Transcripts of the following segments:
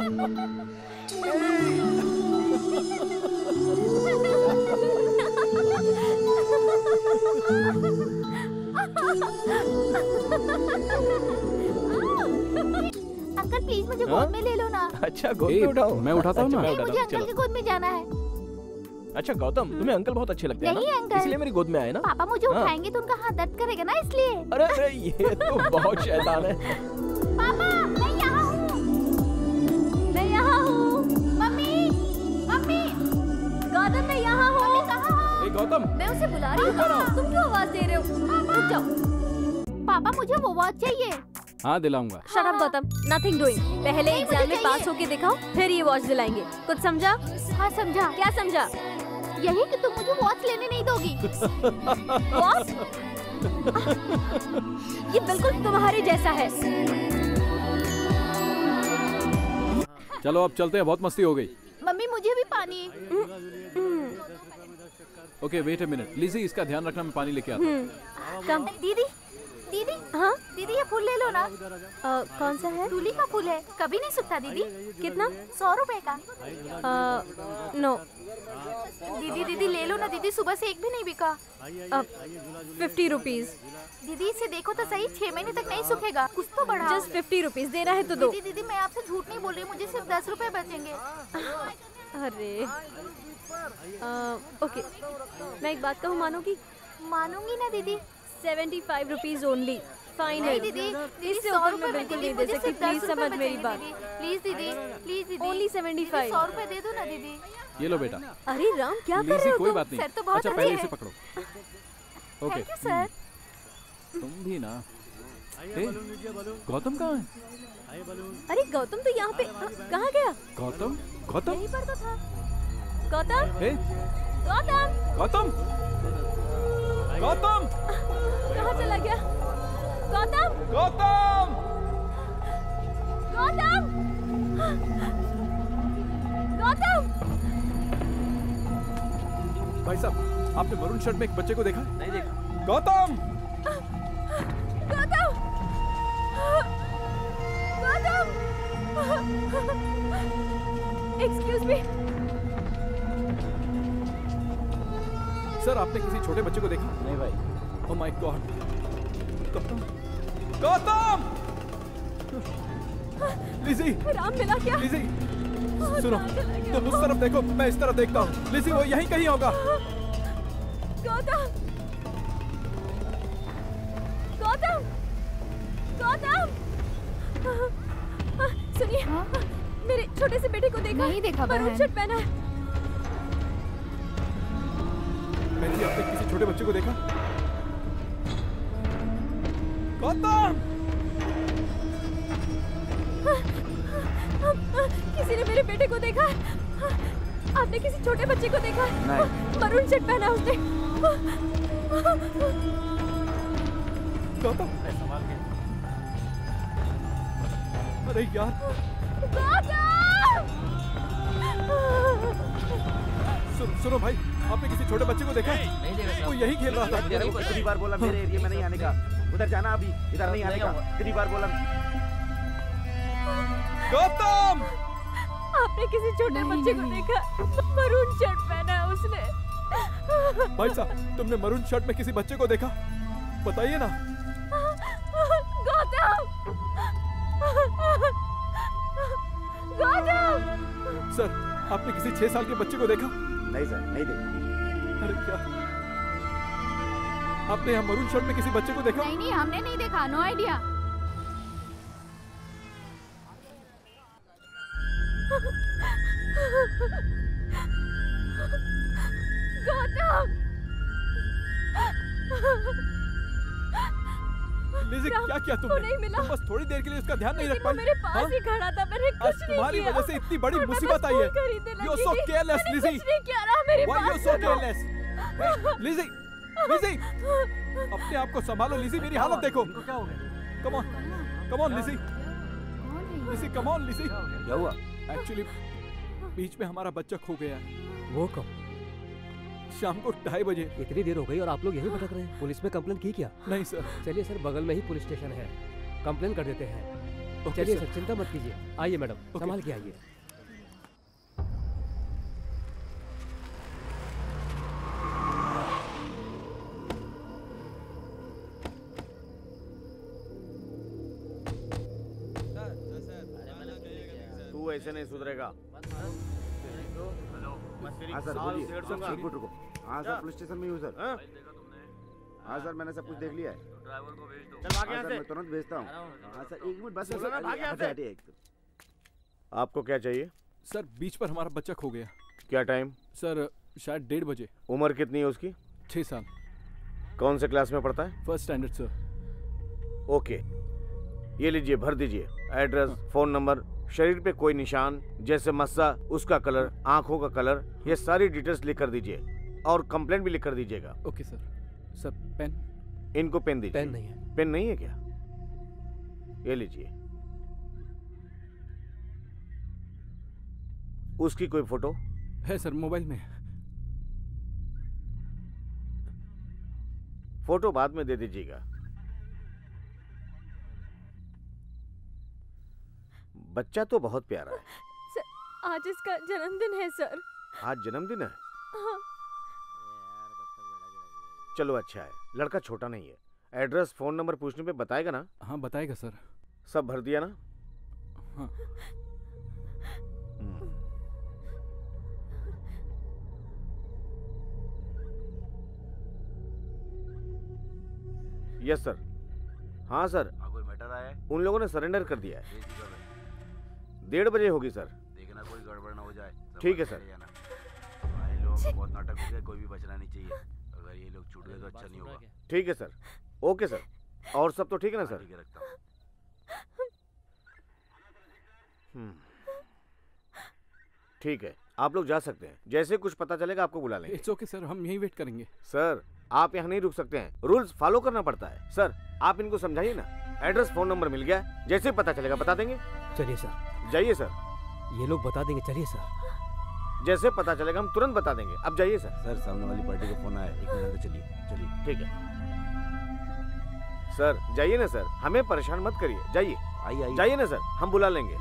Uncle please मुझे गोद में ले लो ना। अच्छा गोद में उठाओ। मैं उठाता हूँ ना। नहीं, मुझे अंकल की गोद में जाना है। अच्छा गौतम, तुम्हें अंकल बहुत अच्छे लगते हैं नहीं ना? अंकल, इसलिए मेरी गोद में आए ना। पापा मुझे उठाएंगे तो उनका हाथ दर्द करेगा ना, इसलिए। अरे अरे ये तो बहुत शैतान है। पापा मैं यहाँ हूँ, मैं यहाँ हूँ। मम्मी मम्मी, गौतम मैं यहाँ हूँ। मम्मी कहाँ हो? गौतम, मैं उसे बुला रही हूँ, तुम क्यों आवाज दे रहे हो? रुक जाओ। पापा मुझे वो वॉच चाहिए। हाँ दिलाऊंगा। Shut up Gautam, nothing doing. पहले एग्जाम में पास होके दिखाओ, फिर ये वॉच दिलाएंगे। कुछ समझा? हाँ समझा। क्या समझा? यही कि तुम मुझे वॉच लेने नहीं दोगी। वॉच? ये बिल्कुल तुम्हारे जैसा है। चलो अब चलते हैं, बहुत मस्ती हो गई। मम्मी मुझे भी पानी। Okay wait a minute, Lizzy इसका ध्यान रखना, मैं पानी लेके आता हूँ। कम। दीदी दीदी, हाँ दीदी ये फूल ले लो ना। कौन सा है? तुली का फूल है, कभी नहीं सूखता दीदी। कितना? 100 रुपए का। नो। दीदी दीदी ले लो ना दीदी, सुबह से एक भी नहीं बिका। 50 रुपीज। दीदी इसे देखो तो सही, 6 महीने तक नहीं सूखेगा, कुछ तो बढ़ाओ। जस्ट 50 रुपीज देना है तो दो। दीदी दीदी मैं आपसे झूठ नहीं बोल रही, मुझे सिर्फ 10 रुपए बचेंगे। अरे ओके, मैं एक बात कहूँ, मानोगी? मानूंगी ना दीदी। 75 रुपीज ओनली। फाइन है दीदी, इससे ऊपर मैं बिल्कुल नहीं दे सकती, प्लीज समझ मेरी बात। प्लीज दीदी, प्लीज दीदी। ओनली 75। 100 रुपए दे दो ना दीदी। ये लो बेटा। अरे राम क्या कर रहे हो कोई तुम? बात नहीं। सर तो बहुत अच्छा अच्छे पहले हैं। इसे पकड़ो। Okay thank you sir. तुम भी ना। गौतम कहाँ है? अरे गौतम तो यहाँ पे कहाँ गया? गौतम गौतम यहीं पर तो था। गौतम हे गौतम गौतम गौतम कहाँ चला गया? गौतम गौतम गौतम गौतम। भाई साहब आपने मरून शर्ट में एक बच्चे को देखा? नहीं देखा। Gautam Gautam Gautam excuse me sir, आपने किसी छोटे बच्चे को देखा? नहीं भाई। Oh my god. Gautam Gautam Lizzy Ram मिला क्या? लिज़ी सुनो, तुम उस तरफ देखो, मैं इस तरफ देखता हूँ। लिज़ी वो यहीं कहीं होगा। गौतम गौतम गौतम सुनिए, मेरे छोटे से बेटे को देखा? नहीं देखा बहन। मरून शर्ट पहना है। बहन जी आपने किसी छोटे बच्चे को देखा? गौतम किसी ने मेरे बेटे को देखा? आपने किसी छोटे बच्चे को देखा? नहीं। मरून शर्ट पहना उसने। गौतम अरे यार सुनो भाई, आपने किसी छोटे बच्चे को देखा? नहीं देखा। वो यही खेल रहा था। कितनी बार बोला मेरे एरिया में नहीं आने का, उधर जाना, अभी इधर नहीं आने का, कितनी बार बोला। गौतम आपने किसी छोटे बच्चे को देखा? मरून शर्ट पहना है उसने। भाई साहब तुमने मरून शर्ट में किसी बच्चे को देखा? बताइए ना। गौतम गौतम सर, आपने किसी 6 साल के बच्चे को देखा? नहीं सर, नहीं देखा। अरे क्या आपने यहाँ मरून शर्ट में किसी बच्चे को देखा? नहीं नहीं हमने नहीं देखा, नो आइडिया। गौतम लिज़ी क्या किया तुमने? नहीं मिला। तुम बस थोड़ी देर के लिए उसका ध्यान नहीं रख वो पाई? मेरे पास हाँ? ही खड़ा था, मैंने आज कुछ नहीं तुम्हारी किया। वजह से इतनी बड़ी और मैं मुसीबत बस आई है। फोन खरीदने You are लगी so थी। careless, मैंने लिज़ी। कुछ नहीं किया ना, मेरी Why you बात so सुनो। careless? Hey, लिज़ी, लिज़ी, अपने आप को संभालो लिज़ी, मेरी हालत देखो। क्या हो गया? Come on, come on Lizzy, Lizzy, come on Lizzy. क्या हुआ? Actually, बीच में हमारा बच्चा खो गया है। वो कब? शाम को 2:30 बजे। इतनी देर हो गई और आप लोग यहीं भटक रहे हैं। पुलिस में कंप्लेन की क्या? नहीं सर। चलिए सर, बगल में ही पुलिस स्टेशन है, कंप्लेन कर देते हैं। चलिए सर, चिंता मत कीजिए। आइए मैडम, संभाल के आइए। तू ऐसे नहीं सुधरेगा। हाँ सर, बोलिए। एक मिनट रुको। हाँ सर, पुलिस स्टेशन में हूँ सर। हाँ सर, मैंने सब कुछ देख लिया है। ड्राइवर को भेज दो। चल भाग यहाँ से। मैं तुरंत भेजता हूँ। हाँ सर, एक मिनट बस। भाग यहाँ से। आपको क्या चाहिए? सर, बीच पर हमारा बच्चा खो गया। क्या टाइम? सर, शायद 1:30 बजे। उम्र कितनी है उसकी? 6 साल। कौन से क्लास में पढ़ता है? 1st standard sir. ओके, ये लीजिए, भर दीजिए। एड्रेस, फोन नंबर, शरीर पे कोई निशान जैसे मस्सा, उसका कलर, आंखों का कलर, ये सारी डिटेल्स लिख कर दीजिए और कंप्लेंट भी लिख कर दीजिएगा। Okay sir. Sir, pen? इनको पेन दीजिए। पेन नहीं है। पेन नहीं है क्या? ये लीजिए। उसकी कोई फोटो है सर, मोबाइल में। फोटो बाद में दे दीजिएगा। बच्चा तो बहुत प्यारा है। सर, आज इसका जन्मदिन है सर। आज जन्मदिन है? हाँ। चलो अच्छा है, लड़का छोटा नहीं है। एड्रेस, फोन नंबर पूछने पे बताएगा ना? हाँ, बताएगा सर। सब भर दिया ना? हाँ। Yes sir. हाँ सर, कोई मैटर आया है? उन लोगों ने सरेंडर कर दिया है। 1:30 बजे होगी सर। देखना कोई गड़बड़ ना हो जाए। ठीक है सर। भाई लोग बहुत नाटक हो गया, कोई भी बचना नहीं चाहिए। अगर ये लोग छूट गए तो अच्छा नहीं होगा। ठीक है सर। Okay sir. और सब तो ठीक है ना सर? ठीक है, रखता हूँ। ठीक है, आप लोग जा सकते हैं। जैसे कुछ पता चलेगा आपको बुला लेंगे। इट्स ओके सर, हम यहीं वेट करेंगे। सर, आप यहाँ नहीं रुक सकते हैं, रूल्स फॉलो करना पड़ता है। सर, आप इनको समझाइए ना। एड्रेस, फोन नंबर मिल गया, जैसे पता चलेगा बता देंगे। चलिए सर। जाइए सर। ये लोग बता देंगे। चलिए सर। जैसे पता चलेगा हम तुरंत बता देंगे। अब जाइए सर। सर, सामने वाली पार्टी का फोन आया, 1 मिनट में चलिए। चलिए। ठीक है सर, जाइए ना सर, हमें परेशान मत करिए। जाइए। आइए। जाइए ना सर, हम बुला लेंगे।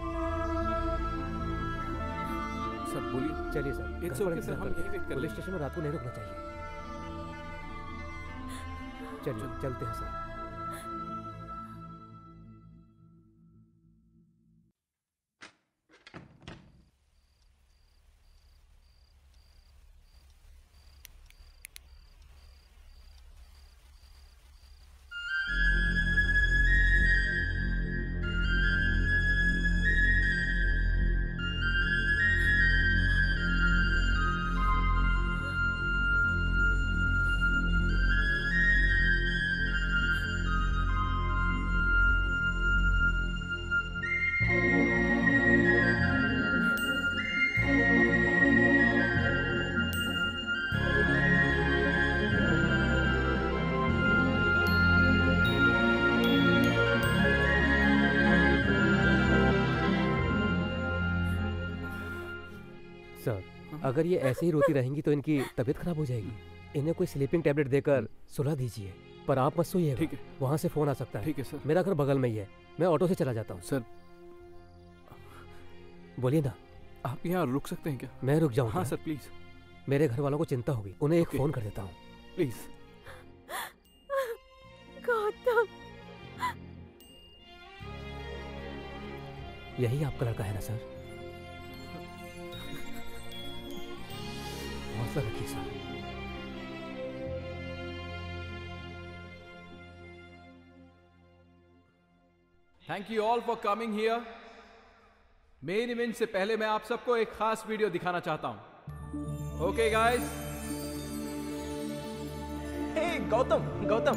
सर बोलिए। चलिए सर। इट्स ओके सर, हम यहीं वेट करेंगे। पुलिस स्टेशन में रात को नहीं रुकना चाहिए। चलिए, चलते हैं सर। सर, अगर ये ऐसे ही रोती रहेंगी तो इनकी तबीयत खराब हो जाएगी। इन्हें कोई स्लीपिंग टैबलेट देकर सुला दीजिए। पर आप मत सोइएगा। ठीक है। वहाँ से फोन आ सकता है। ठीक है सर। मेरा घर बगल में ही है, मैं ऑटो से चला जाता हूँ। सर, बोलिए ना। आप यहाँ रुक सकते हैं क्या? मैं रुक जाऊँ? हाँ सर, प्लीज। मेरे घर वालों को चिंता होगी, उन्हें एक Okay. फोन कर देता हूँ। प्लीज। गौतम, यही आपका लड़का है ना सर? हौसला रखिए sir. Thank you all for coming here. Main event से पहले मैं आप सबको एक खास वीडियो दिखाना चाहता हूं। Okay guys. Hey Gautam, Gautam.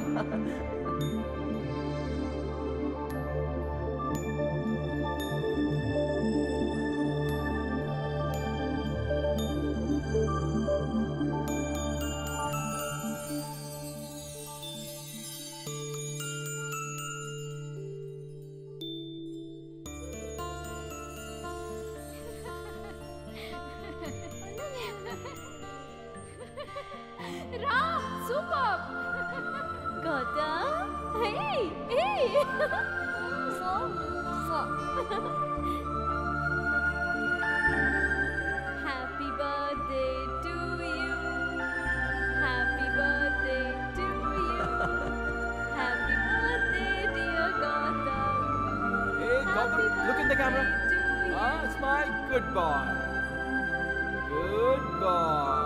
Ram, super. Gautam, hey, hey. Happy birthday to you. Happy birthday to you. Happy birthday, dear Gautam. Hey, Gautam, look in the camera. To you. Smile. Good boy. Good boy.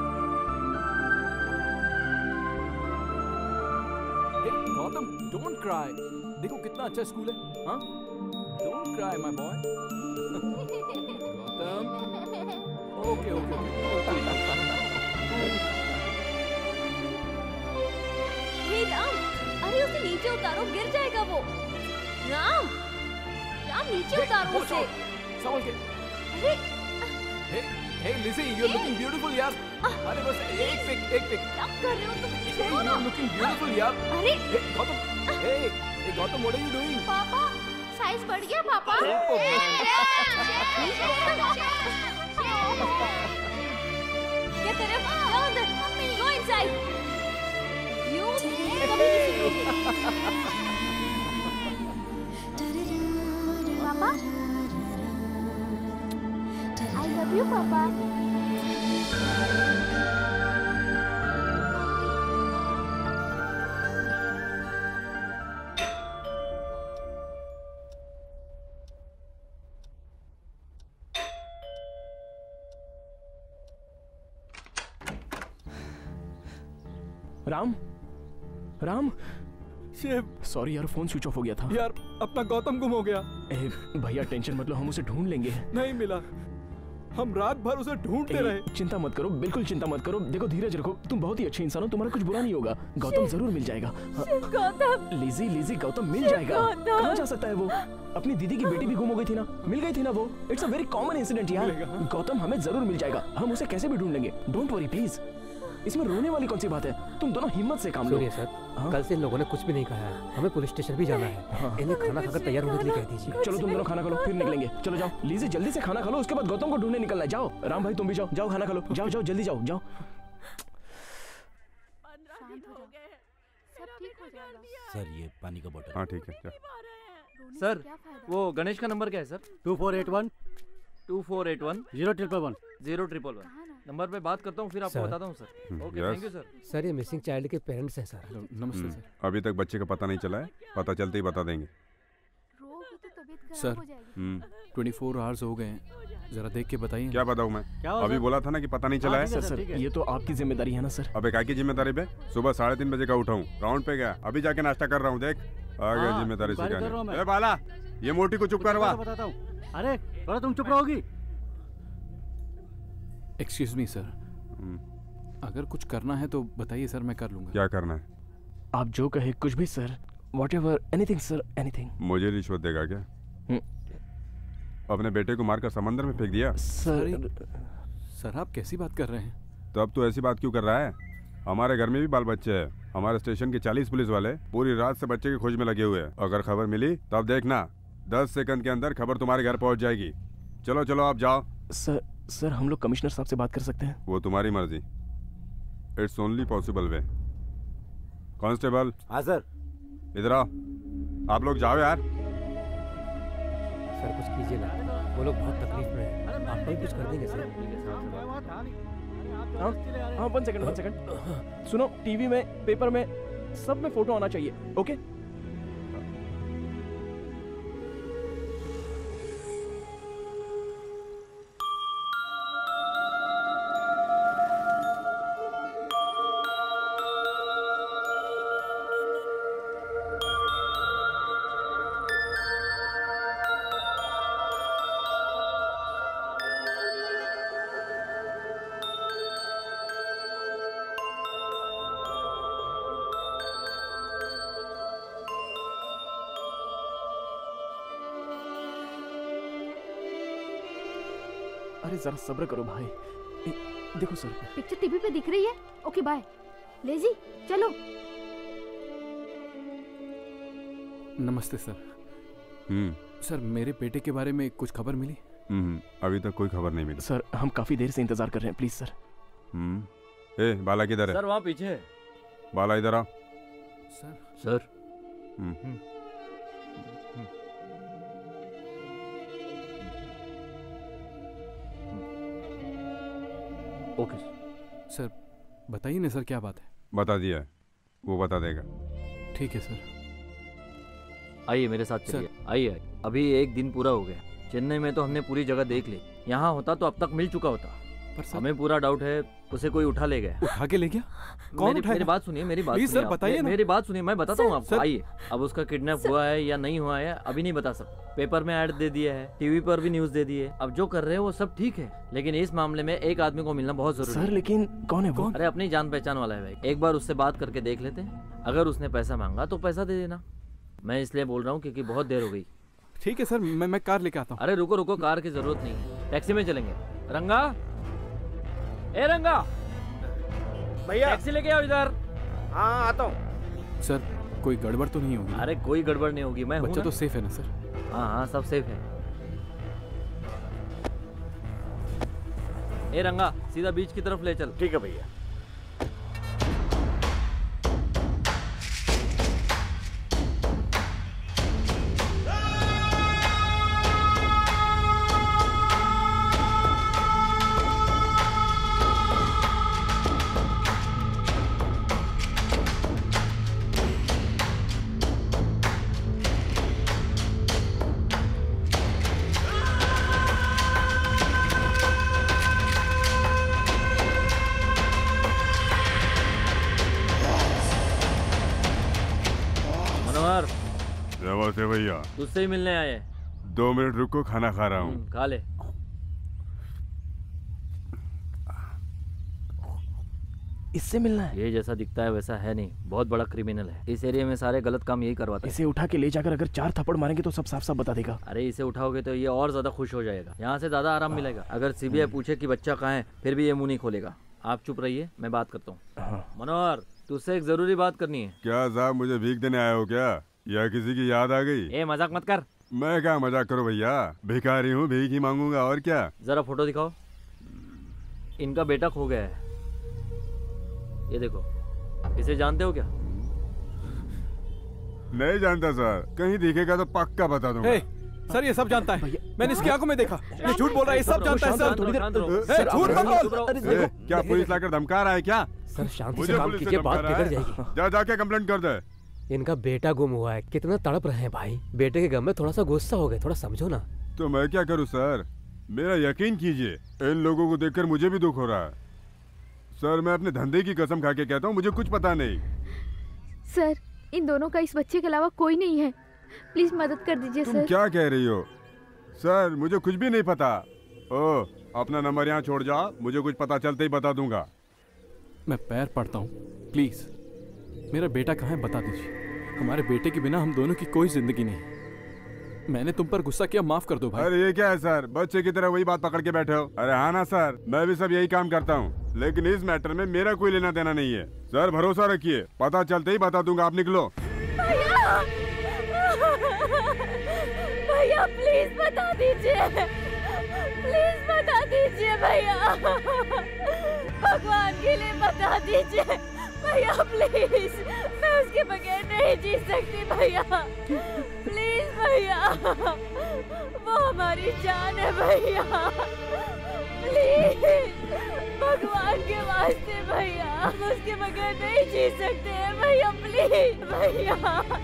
Hey, Gautam, don't cry. देखो कितना अच्छा school है, हाँ? Don't cry, my boy. Gautam. Okay. हे राम, अरे उसे नीचे उतारो, गिर जाएगा वो। राम नीचे उतारो उसे। संभल के। अरे Hey, Lizzie, you're looking beautiful, यार। अरे बस एक पिक। क्या कर रहे हो तुम? Hey, छोड़ो ना। you're looking beautiful, यार। अरे Hey, Gautam, what are you doing? Papa size बढ़ गया पापा। Get the ref, go अंदर, go inside. You कभी नहीं सीखोगे। पापा I love you papa. Ram Shiv, sorry यार, फोन स्विच ऑफ हो गया था। यार अपना गौतम गुम हो गया। भैया टेंशन मत लो, हम उसे ढूंढ लेंगे। नहीं मिला, हम रात भर उसे ढूंढते रहे। चिंता मत करो, बिल्कुल चिंता मत करो। देखो धीरज रखो, तुम बहुत ही अच्छे इंसान हो, तुम्हारा कुछ बुरा नहीं होगा। गौतम जरूर मिल जाएगा। गौतम, लिजी गौतम मिल जाएगा। कहाँ जा सकता है वो? अपनी दीदी की बेटी भी गुम हो गई थी ना, मिल गई थी ना वो। It's a very common incident यार। गौतम हमें जरूर मिल जाएगा, हम उसे कैसे भी ढूंढ लेंगे। डोंट वरी प्लीज, इसमें रोने वाली कौन सी बात है? तुम दोनों हिम्मत से काम लो। सुनिए सर, कल से इन लोगों ने कुछ भी नहीं कहा है, हमें पुलिस स्टेशन भी जाना है। इन्हें खाना खाकर तैयार होने के लिए कह दीजिए। चलो तुम दोनों खाना खा लो, फिर निकलेंगे। चलो जाओ लीजी, जल्दी से खाना खा लो, उसके बाद गौतम को ढूंढने निकलना है। जाओ राम भाई, तुम भी जाओ खाना खा लो। जाओ जल्दी जाओ। सब ठीक हो जाएगा। सर ये पानी का बोतल। हाँ ठीक है। सर वो गणेश का नंबर क्या है सर? 2481 2481 0111 0111 नंबर पे बात करता हूँ, फिर आपको सर। बताता हूँ sir. Okay, yes. Thank you sir. Sir ये मिसिंग चाइल्ड के पेरेंट्स हैं सर। नमस्ते सर। अभी तक बच्चे का पता नहीं चला है, पता चलते ही बता देंगे। रोगी तो तबीयत सर। खराब हो जाएगी। 24 आवर्स हो गए हैं, जरा देख के बताइए। क्या बताऊँ मैं? अभी बोला था ना कि पता नहीं चला है। सर ये तो आपकी जिम्मेदारी है ना सर। अबे काय की जिम्मेदारी पे? सुबह 3:30 बजे का उठाऊं, राउंड पे गया, अभी जाके नाश्ता कर रहा हूँ। देख आ गया जिम्मेदारी सिखाने। ए बाला, ये मोटी को चुप करवा। बताता हूँ। अरे थोड़ा तुम चुप रहोगी? एक्सक्यूज मी सर, अगर कुछ करना है तो बताइए सर, मैं कर लूंगा। क्या करना है? आप जो कहे कुछ भी sir, whatever, anything sir, anything. मुझे रिश्वत देगा क्या? अपने बेटे को मारकर समंदर में फेंक दिया? सर आप कैसी बात कर रहे हैं? तो अब तो ऐसी बात क्यों कर रहा है? हमारे घर में भी बाल बच्चे हैं। हमारे स्टेशन के 40 पुलिस वाले पूरी रात से बच्चे की खोज में लगे हुए हैं। अगर खबर मिली तब देखना, 10 सेकंड के अंदर खबर तुम्हारे घर पहुंच जाएगी। चलो आप जाओ। सर हम लोग कमिश्नर साहब से बात कर सकते हैं? वो तुम्हारी मर्जी। It's only possible way. Constable. हाँ सर। इधर आओ। आप लोग जाओ यार। सर कुछ कीजिए ना, वो लोग बहुत तकलीफ में हैं। आप भी कुछ कर देंगे सर? हाँ 1 सेकंड। सुनो, टीवी में, पेपर में, सब में फोटो आना चाहिए। ओके अरे जरा सब्र करो भाई। देखो सर, पिक्चर टीवी पे दिख रही है। Okay bye. लेजी चलो। नमस्ते सर। सर मेरे बेटे के बारे में कुछ खबर मिली? अभी तक कोई खबर नहीं मिली। सर हम काफी देर से इंतजार कर रहे हैं, प्लीज सर। ए बाला किधर है? सर वहाँ पीछे है। बाला इधर आ। सर ओके सर बताइए ना सर क्या बात है। बता दिया है, वो बता देगा। ठीक है सर। आइए मेरे साथ चलिए। आइए, अभी 1 दिन पूरा हो गया। चेन्नई में तो हमने पूरी जगह देख ली, यहाँ होता तो अब तक मिल चुका होता। पर सर हमें पूरा डाउट है उसे कोई उठा ले गया। उठा के ले गया? कौन उठाया? मेरी बात सुनिए, मेरी बात प्लीज सुनिए सर बताइए ना। मेरी बात सुनिए, मैं बताता हूँ आपको। आइए, अब उसका किडनैप हुआ है या नहीं हुआ है अभी नहीं बता सकता। पेपर में ऐड दे दिया है, टीवी पर भी न्यूज दे दी है। अब जो कर रहे हैं वो सब ठीक है, लेकिन इस मामले में एक आदमी को मिलना बहुत जरूरी है। सर लेकिन कौन है वो? अरे अपनी जान पहचान वाला है भाई, एक बार उससे बात करके देख लेते हैं। अगर उसने पैसा मांगा तो पैसा दे देना। मैं इसलिए बोल रहा हूँ क्योंकि बहुत देर हो गई। ठीक है सर, मैं कार लेके आता हूँ। अरे रुको रुको, कार की जरूरत नहीं है, टैक्सी में चलेंगे। रंगा, ए रंगा, भैया टैक्सी लेके आओ इधर। हाँ आता हूँ। सर कोई गड़बड़ तो नहीं होगी? अरे कोई गड़बड़ नहीं होगी, मैं हूं बच्चा ना। तो सेफ है ना सर? हाँ हाँ सब सेफ है। ए रंगा, सीधा बीच की तरफ ले चल। ठीक है भैया। मनोहर, नमस्ते भैया। तुझसे ही मिलने आए। 2 मिनट रुको, खाना खा रहा हूँ। खा ले। इससे मिलना है? ये जैसा दिखता है वैसा है नहीं, बहुत बड़ा क्रिमिनल है। इस एरिया में सारे गलत काम यही करवाता है। इसे उठा के ले जाकर अगर 4 थप्पड़ मारेंगे तो सब साफ साफ बता देगा। अरे इसे उठाओगे तो ये और ज्यादा खुश हो जाएगा, यहाँ से ज्यादा आराम मिलेगा। अगर सीबीआई पूछे कि बच्चा कहाँ है फिर भी ये मुंह नहीं खोलेगा। आप चुप रहिए, मैं बात करता हूँ। मनोहर, तुझसे एक जरूरी बात करनी है। क्या साहब, मुझे भीख देने आए हो क्या, या किसी की याद आ गई? ए मजाक मत कर। मैं क्या मजाक करूं भैया, भिखारी हूँ, भीख ही मांगूंगा और क्या। जरा फोटो दिखाओ। इनका बेटा खो गया है, ये देखो। इसे जानते हो क्या? नहीं जानता सर, कहीं दिखेगा तो पक्का बता दूंगा। सर ये सब जानता है, मैंने इसकी आंखों में देखा। ये झूठ बोल रहा है, ये सब जानता है सर। झूठ मत बोल। क्या पुलिस लाकर धमका रहा है क्या? सर शांति से काम कीजिए, बात बिगड़ जाएगी। जा जाके कंप्लेंट कर दे। इनका बेटा गुम हुआ है, कितना तड़प रहे हैं भाई। बेटे के गम में थोड़ा सा गुस्सा हो गए, थोड़ा समझो ना। तो मैं क्या करूं सर, मेरा यकीन कीजिए, इन लोगों को देखकर मुझे भी दुख हो रहा है। सर मैं अपने धंधे की कसम खा के कहता हूँ, मुझे कुछ पता नहीं। सर इन दोनों का इस बच्चे के अलावा कोई नहीं है, प्लीज मदद कर दीजिए तुम सर। क्या कह रही हो? सर मुझे कुछ भी नहीं पता। ओ, अपना नंबर यहाँ छोड़ जा, मुझे कुछ पता चलते ही बता दूंगा। मैं पैर पड़ता हूँ, प्लीज मेरा बेटा कहाँ है बता दीजिए। हमारे बेटे के बिना हम दोनों की कोई जिंदगी नहीं। मैंने तुम पर गुस्सा किया, माफ कर दो भाई। अरे ये क्या है सर, बच्चे की तरह वही बात पकड़ के बैठे हो। अरे हाँ ना सर, मैं भी सब यही काम करता हूँ, लेकिन इस मैटर में मेरा कोई लेना देना नहीं है। सर भरोसा रखिए, पता चलते ही बता दूंगा। आप निकलो। भैया भैया प्लीज बता दीजिए, प्लीज बता दीजिए भैया, भगवान के लिए बता दीजिए भैया प्लीज। मैं उसके बगैर नहीं जी सकती भैया, प्लीज भैया, वो हमारी जान है भैया, प्लीज भगवान के वास्ते भैया, हम उसके बगैर नहीं जी सकते हैं भैया, प्लीज भैया,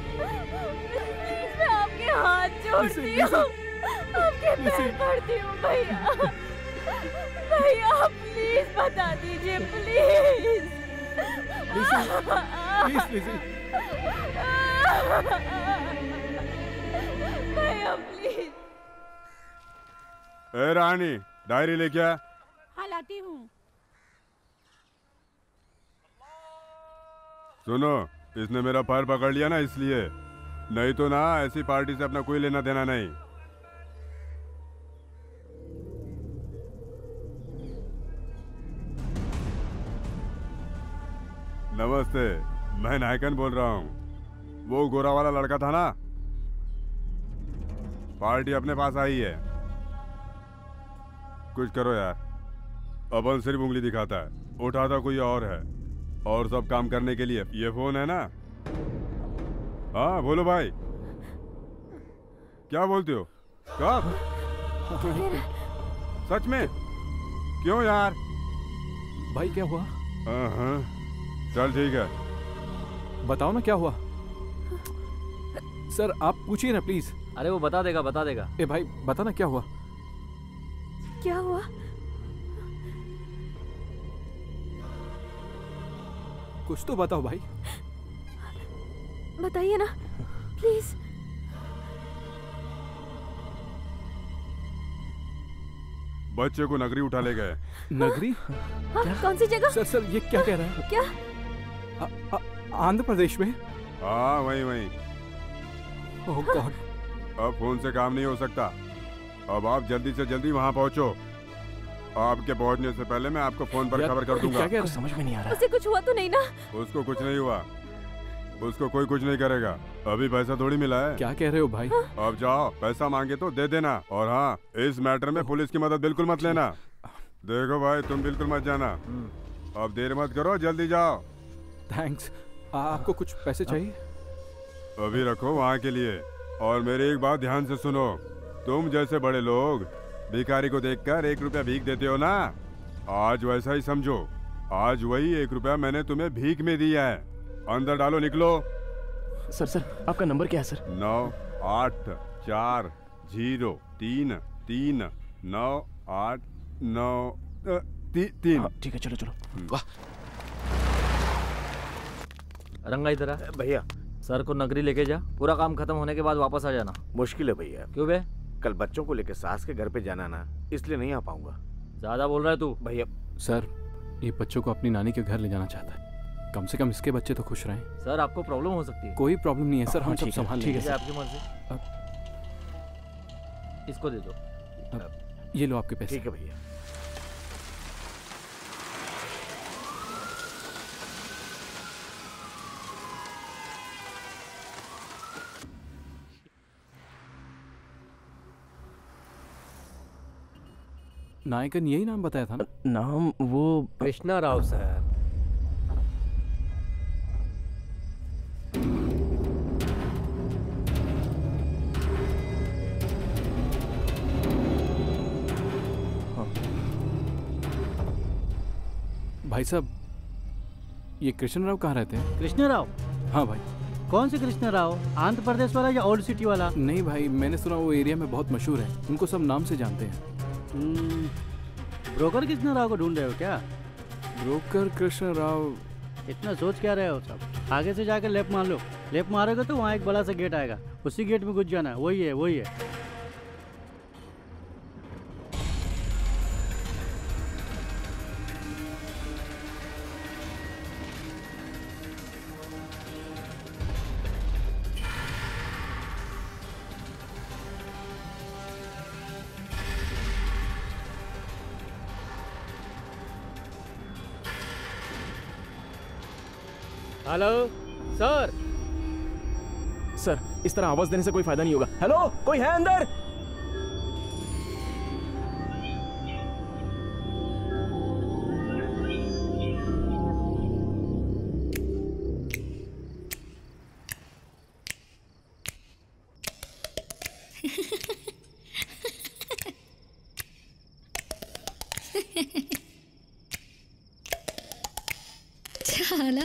मैं आपके हाथ जोड़ती हूँ, आपके पैर पड़ती हूँ भैया, भैया प्लीज बता दीजिए प्लीज। भैया प्लीज। ए रानी, डायरी लेके आ। हाँ लाती हूँ। सुनो, इसने मेरा पैर पकड़ लिया ना इसलिए, नहीं तो ना ऐसी पार्टी से अपना कोई लेना देना नहीं। नमस्ते, मैं नायकन बोल रहा हूँ। वो गोरा वाला लड़का था ना, पार्टी अपने पास आई है। कुछ करो यार, अपन सिर्फ उंगली दिखाता है, उठाता कोई और है, और सब काम करने के लिए ये फोन है ना। हाँ बोलो भाई, क्या बोलते हो? कब? सच में? क्यों यार? भाई क्या हुआ? हाँ, चल ठीक है। बताओ ना क्या हुआ। सर आप पूछिए ना प्लीज। अरे वो बता देगा, बता देगा। ए भाई बता ना क्या हुआ। क्या हुआ? कुछ तो बताओ भाई। बताइए ना प्लीज। बच्चे को नगरी उठा ले गए। नगरी? हाँ, कौन सी जगह? सर ये क्या कह रहा है? क्या? आंध्र प्रदेश में? हाँ वहीं। ओह गॉड। अब फोन से काम नहीं हो सकता। अब आप जल्दी से जल्दी वहाँ पहुँचो। आपके पहुँचने से पहले मैं आपको फोन पर खबर कर दूंगा। क्या समझ में नहीं आ रहा। उसे कुछ हुआ तो नहीं ना? उसको कुछ नहीं हुआ। उसको कोई कुछ नहीं करेगा। अभी पैसा थोड़ी मिला है। क्या कह रहे हो भाई? अब जाओ, पैसा मांगे तो दे देना। और हाँ, इस मैटर में पुलिस की मदद बिल्कुल मत लेना। देखो भाई, तुम बिल्कुल मत जाना। अब देर मत करो, जल्दी जाओ। थैंक्स। आपको कुछ पैसे चाहिए? अभी रखो वहाँ के लिए। और मेरी एक बात ध्यान से सुनो। तुम जैसे बड़े लोग भिखारी को देखकर 1 रुपया भीख देते हो ना, आज वैसा ही समझो। आज वही 1 रुपया मैंने तुम्हें भीख में दिया है। अंदर डालो, निकलो। सर आपका नंबर क्या है सर? 9840039893। ठीक है, चलो। वाह। रंगा इधर आ। भैया सर को नगरी लेके जा। पूरा काम खत्म होने के बाद वापस आ जाना। मुश्किल है भैया। क्यों बे? कल बच्चों को लेकर सास के घर पे जाना ना, इसलिए नहीं आ पाऊंगा। ज्यादा बोल रहा है तू। भैया सर ये बच्चों को अपनी नानी के घर ले जाना चाहता है। कम से कम इसके बच्चे तो खुश रहें। सर आपको प्रॉब्लम हो सकती है। कोई प्रॉब्लम नहीं है सर, हम सब संभाल लेंगे। आपकी मर्जी। इसको दे दो। ये लो आपके पैसे। ठीक है भैया। नायकन यही नाम बताया था ना? नाम वो कृष्णा राव सर। भाई साहब ये कृष्ण राव कहाँ रहते हैं? कृष्ण राव? हाँ भाई। कौन से कृष्ण राव? आंध्र प्रदेश वाला या ओल्ड सिटी वाला? नहीं भाई, मैंने सुना वो एरिया में बहुत मशहूर है, उनको सब नाम से जानते हैं। ब्रोकर कृष्ण राव को ढूंढ रहे हो क्या? ब्रोकर कृष्ण राव? इतना सोच क्या रहे हो सब? आगे से जाकर लेफ्ट मार लो। लेफ्ट मारोगे तो वहाँ एक बड़ा सा गेट आएगा, उसी गेट में घुस जाना। वही है। Hello sir. सर इस तरह आवाज देने से कोई फायदा नहीं होगा। हेलो, कोई है अंदर? చాలా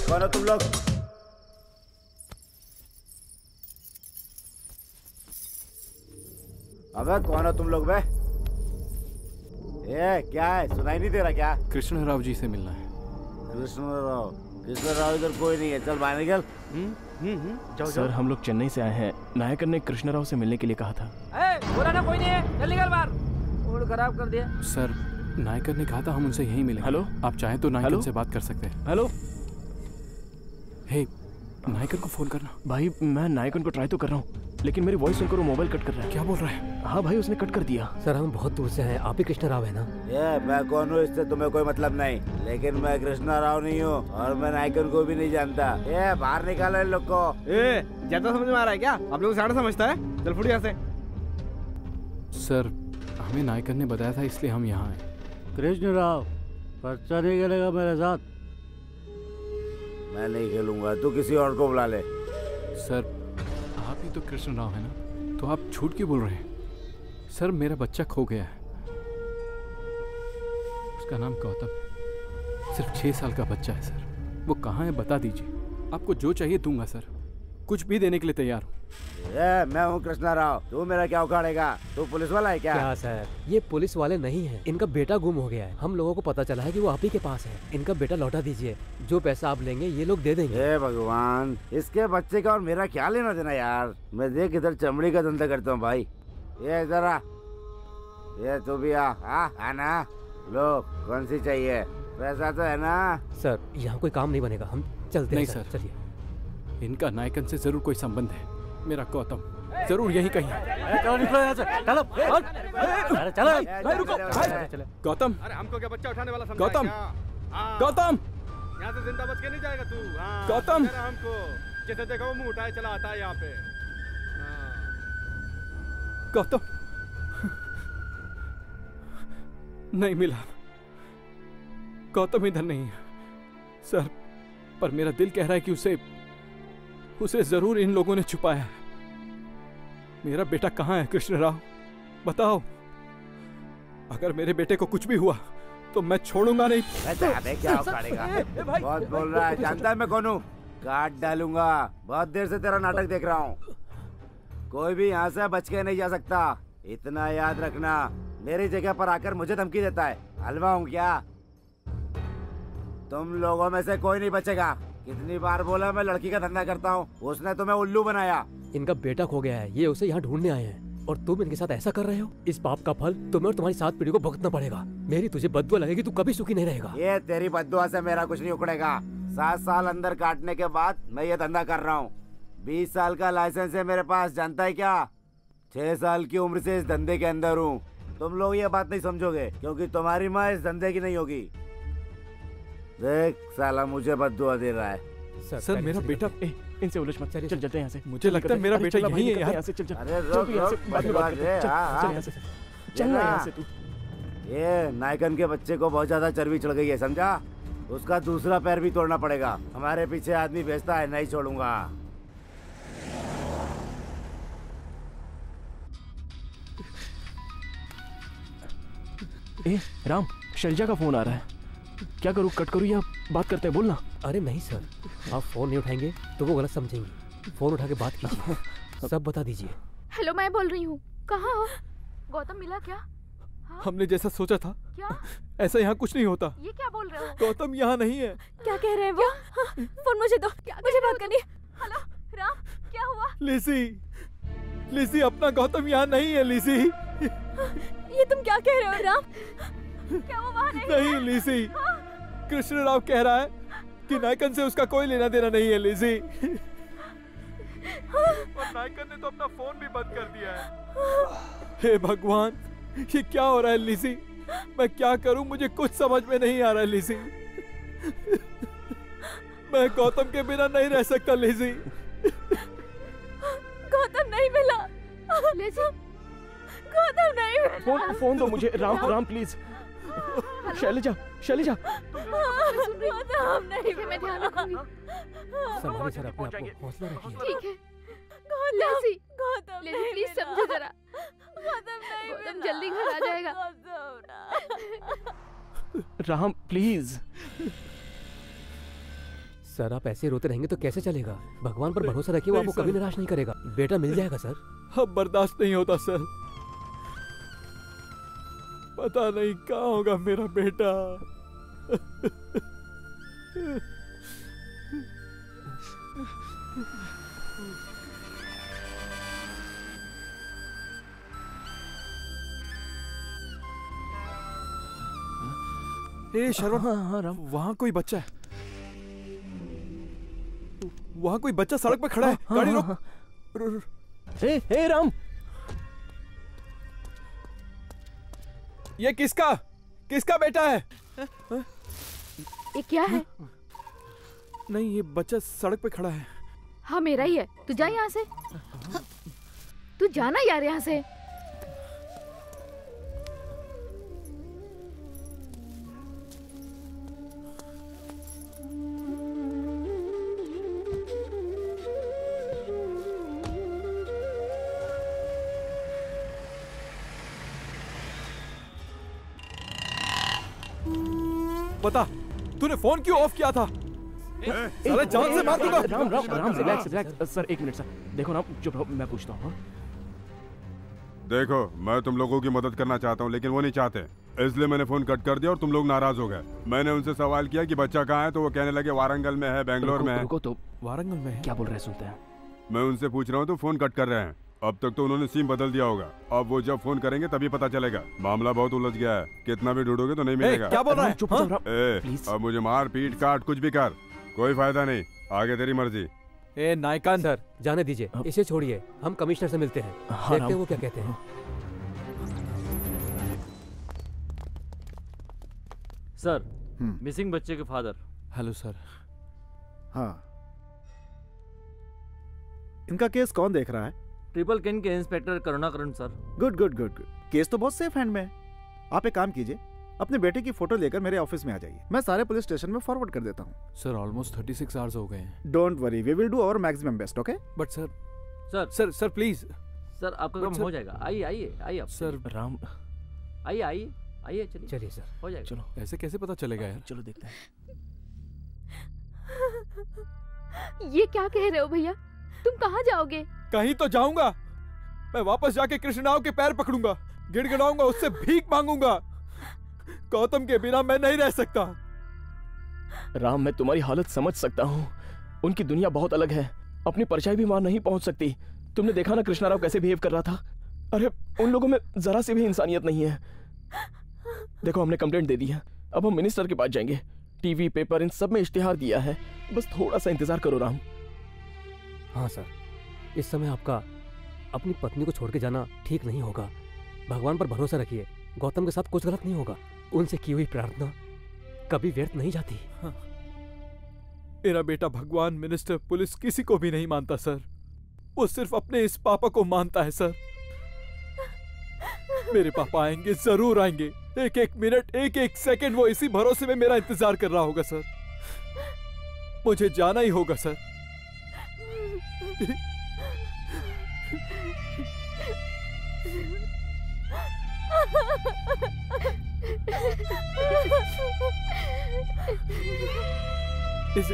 कौन हो तुम लोग? अबे कौन हो तुम लोग बे? ये क्या है, सुनाई नहीं दे रहा क्या? कृष्ण राव जी से मिलना है। कृष्ण राव इधर कोई नहीं है, चल बाहर निकल। सर हम लोग चेन्नई से आए हैं, नायकन ने कृष्ण राव से मिलने के लिए कहा था। बोला ना कोई नहीं है, चल निकल बाहर। मूड खराब कर दिया। सर नायकन ने कहा था हम उनसे यहीं मिलेंगे। हेलो, आप चाहें तो नायकन से बात कर सकते हैं। हेलो, हे नायकन को फोन करना। भाई मैं नायकन को ट्राई तो कर रहा हूँ, लेकिन मेरी वॉइस सुनकर वो मोबाइल कट कर रहा है। क्या बोल रहा है? हाँ भाई उसने कट कर दिया। सर हम बहुत दूर से हैं, आप ही कृष्ण राव है ना? ये मैं कौन हूँ इससे तुम्हें कोई मतलब नहीं, लेकिन मैं कृष्णा राव नहीं हूँ और मैं नायकन को भी नहीं जानता। ये बाहर निकालो इन लोग को। ज्यादा समझ में आ रहा है क्या? आप लोग सारा समझता है? चल फुट यहाँ से। सर हमें नायकन ने बताया था इसलिए हम यहाँ आए। कृष्ण राव पर्चा नहीं खेलेगा मेरे साथ? मैं नहीं खेलूंगा, तू किसी और को बुला ले। सर आप ही तो कृष्ण राव है ना, तो आप झूठ क्यों बोल रहे हैं? सर मेरा बच्चा खो गया है, उसका नाम गौतम है, सिर्फ 6 साल का बच्चा है सर। वो कहाँ है बता दीजिए, आपको जो चाहिए दूंगा सर, कुछ भी देने के लिए तैयार हूँ। मैं हूँ कृष्णा राव, तू मेरा क्या उखाड़ेगा? तू पुलिस वाला है क्या? क्या सर, ये पुलिस वाले नहीं हैं, इनका बेटा गुम हो गया है। हम लोगों को पता चला है कि वो आप ही के पास है। इनका बेटा लौटा दीजिए, जो पैसा आप लेंगे ये लोग दे देंगे। हे भगवान, इसके बच्चे का और मेरा क्या लेना देना यार। मैं देख इधर चमड़ी का धंधा करता हूँ भाई। ये इधर आ, ये तू भी आना। लो कौन सी चाहिए? पैसा तो है ना? सर यहाँ कोई काम नहीं बनेगा, हम चलते हैं। नहीं सर, चलिए। इनका नायकन से जरूर कोई संबंध है। मेरा गौतम जरूर यहीं कहीं है। चलो निकलो यहाँ से, चलो। अरे चलो भाई रुको, भाई गौतम। अरे हमको क्या बच्चा उठाने वाला समझा गौतम, है क्या? गौतम यहाँ से जिंदा बच के नहीं जाएगा तू। गौतम। हमको जैसे देखो वो मुंह उठाए चला आता है यहाँ पे। गौतम नहीं मिला, गौतम इधर नहीं है सर, पर मेरा दिल कह रहा है कि उसे जरूर इन लोगों ने छुपाया है। मेरा बेटा कहाँ है कृष्ण राव, बताओ। अगर मेरे बेटे को कुछ भी हुआ तो मैं छोड़ूंगा नहीं। क्या उखाड़ेगा? बहुत बोल रहा है, जानता है मैं कौन हूँ? काट डालूंगा। बहुत देर से तेरा नाटक देख रहा हूँ। कोई भी यहाँ से बच के नहीं जा सकता, इतना याद रखना। मेरी जगह पर आकर मुझे धमकी देता है, हलवा हूँ क्या? तुम लोगों में से कोई नहीं बचेगा। कितनी बार बोला मैं लड़की का धंधा करता हूँ, उसने तुम्हें उल्लू बनाया। इनका बेटा खो गया है, ये उसे यहाँ ढूंढने आए हैं और तुम इनके साथ ऐसा कर रहे हो। इस पाप का फल तुम्हें और तुम्हारी 7 पीढ़ी को भुगतना पड़ेगा। मेरी तुझे बद्दुआ लगेगी, तू कभी सुखी नहीं रहेगा। ये तेरी बद्दुआ से मेरा कुछ नहीं उखड़ेगा। 7 साल अंदर काटने के बाद मैं ये धंधा कर रहा हूँ। 20 साल का लाइसेंस है मेरे पास, जानता है क्या? 6 साल की उम्र से इस धंधे के अंदर हूँ। तुम लोग ये बात नहीं समझोगे क्योंकि तुम्हारी माँ इस धंधे की नहीं होगी। देख साला मुझे बद्दुआ दे रहा है। सर मेरा बेटा, इनसे उलझ मत, चल चलते हैं यहाँ से। मुझे लगता है मेरा बेटा यहीं है यार। यहाँ से चल चल। अरे चल तू यहाँ से, बाद में बात करते हैं। चल यहाँ से, चल ना यहाँ से तू। ये नायकन के बच्चे को बहुत ज्यादा चर्बी चढ़ गई है, समझा? उसका दूसरा पैर भी तोड़ना पड़ेगा। हमारे पीछे आदमी भेजता है, नहीं छोड़ूंगा। राम, शैलजा का फोन आ रहा है, क्या करूँ? कट करूँ या बात करते हैं? बोलना। अरे नहीं सर, आप फोन नहीं उठाएंगे तो वो गलत समझेंगी। फोन उठा के बात कीजिए, सब बता दीजिए। हेलो, मैं बोल रही हूँ। कहाँ हो? गौतम मिला क्या? हमने जैसा सोचा था क्या? ऐसा यहाँ कुछ नहीं होता। ये क्या बोल रहे हो? गौतम यहाँ नहीं है। क्या कह रहे हैं वो? फोन मुझे दो, मुझे बात करनी है। हेलो राम, क्या हुआ? लिसी अपना गौतम यहाँ नहीं है। लिसी, ये तुम क्या कह रहे हो राम? क्या वो वहाँ नहीं है? लिसी, कृष्ण राव कह रहा है कि नायकन से उसका कोई लेना देना नहीं है। लिसी, और नायकन ने तो अपना फोन भी बंद कर दिया है। हे भगवान, ये क्या हो रहा है लिसी? मैं क्या करूं, मुझे कुछ समझ में नहीं आ रहा है लिसी। मैं गौतम के बिना नहीं रह सकता लिसी। गौतम नहीं मिला। लिसी, गौतम नहीं मिला। फोन दो मुझे। राम प्लीज। शैलजा, गौतम नहीं, मैं ध्यान रखूंगी। संभालिए सर अपने आप को, हौसला रखिए। ठीक है। गौतम प्लीज समझो जरा। गौतम जल्दी घर आ जाएगा। राम प्लीज। सर आप ऐसे रोते रहेंगे तो कैसे चलेगा? भगवान पर भरोसा रखिए, वो आपको कभी निराश नहीं करेगा। बेटा मिल जाएगा सर। अब बर्दाश्त नहीं होता सर। पता नहीं कहाँ होगा मेरा बेटा। ए शर्मा, हाँ राम, वहाँ कोई बच्चा है। वहाँ कोई बच्चा सड़क पे खड़ा है। गाड़ी रोक। ए राम, ये किसका बेटा है? ये क्या है? नहीं, ये बच्चा सड़क पे खड़ा है। हाँ मेरा ही है। तू जा यहाँ से। तू जाना यार यहाँ से। बता, तूने फोन क्यों ऑफ किया था? साले जान से मार दूंगा। राम रिलैक्स। सर एक मिनट सर, देखो ना, चुप रहो, मैं पूछता हूँ। देखो, मैं तुम लोगों की मदद करना चाहता हूँ, लेकिन वो नहीं चाहते, इसलिए मैंने फोन कट कर दिया और तुम लोग नाराज हो गए। मैंने उनसे सवाल किया कि बच्चा कहाँ है, तो वो कहने लगे वारंगल में है, बेंगलोर में है। रुको तो, वारंगल में है? क्या बोल रहे हैं सुनते हैं। मैं उनसे पूछ रहा हूँ तो फोन कट कर रहे हैं। अब तक तो उन्होंने सिम बदल दिया होगा। अब वो जब फोन करेंगे तभी पता चलेगा। मामला बहुत उलझ गया है, कितना भी ढूंढोगे तो नहीं मिलेगा। क्या बोल रहा है? चुप अब मुझे मार पीट काट कुछ भी कर, कोई फायदा नहीं। आगे तेरी मर्जी। ए नायकान, सर जाने दीजिए, इसे छोड़िए, हम कमिश्नर से मिलते हैं। देखते हैं वो क्या कहते हैं। सर, मिसिंग बच्चे के फादर। Hello sir. हाँ, इनका केस कौन देख रहा है? ट्रिपल कैन के inspector Karunakaran sir. Good good good good. Case तो बहुत सेफ हैंड में है। आप एक काम कीजिए, अपने बेटे की फोटो लेकर मेरे ऑफिस में आ जाइए, मैं सारे पुलिस स्टेशन में फॉरवर्ड कर देता हूँ। सर ऑलमोस्ट 36 आवर्स हो गए हैं। Don't worry, we will do our maximum best. Okay? But sir sir sir sir please sir, आपका काम हो जाएगा। आइए आइए आइए आप। सर राम, आइए आइए आइए, चलिए सर, हो जाएगा। चलो। ऐसे कैसे पता चलेगा यार? चलो देखते हैं। ये क्या कह रहे हो भैया? तुम कहाँ जाओगे? कहीं तो जाऊंगा। मैं वापस जाके कृष्णराव के पैर पकड़ूंगा, गिड़गिड़ाऊंगा, उससे भीख मांगूंगा। गौतम के बिना मैं नहीं रह सकता। राम, मैं तुम्हारी हालत समझ सकता हूँ। उनकी दुनिया बहुत अलग है, अपनी परछाई भी वहां नहीं पहुंच सकती। तुमने देखा ना कृष्णाराव कैसे बिहेव कर रहा था। अरे उन लोगों में जरा सी भी इंसानियत नहीं है। देखो, हमने कंप्लेंट दे दी है, अब हम मिनिस्टर के पास जाएंगे। टीवी, पेपर, इन सब में इश्तिहार दिया है। बस थोड़ा सा इंतजार करो राम। हाँ सर, इस समय आपका अपनी पत्नी को छोड़ के जाना ठीक नहीं होगा। भगवान पर भरोसा रखिए, गौतम के साथ कुछ गलत नहीं होगा। उनसे की हुई प्रार्थना कभी व्यर्थ नहीं जाती। हाँ। मेरा बेटा भगवान, मिनिस्टर, पुलिस किसी को भी नहीं मानता सर। वो सिर्फ अपने इस पापा को मानता है सर। मेरे पापा आएंगे, जरूर आएंगे। एक एक मिनट, एक एक सेकंड वो इसी भरोसे में मेरा इंतजार कर रहा होगा सर। मुझे जाना ही होगा sir. Is it?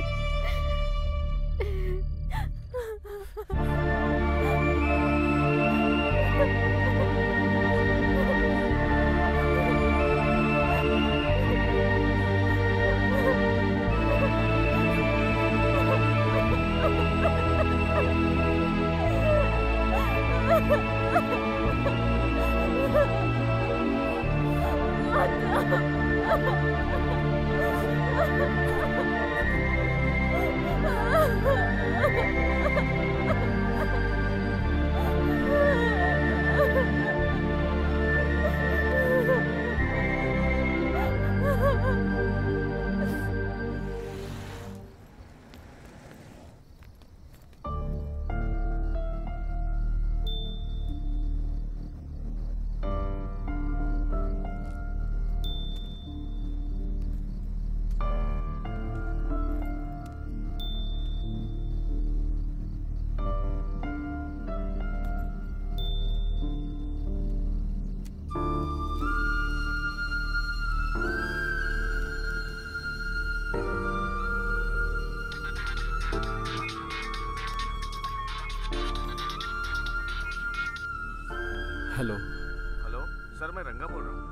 Hello. Hello sir, मैं रंगा बोल रहा हूँ।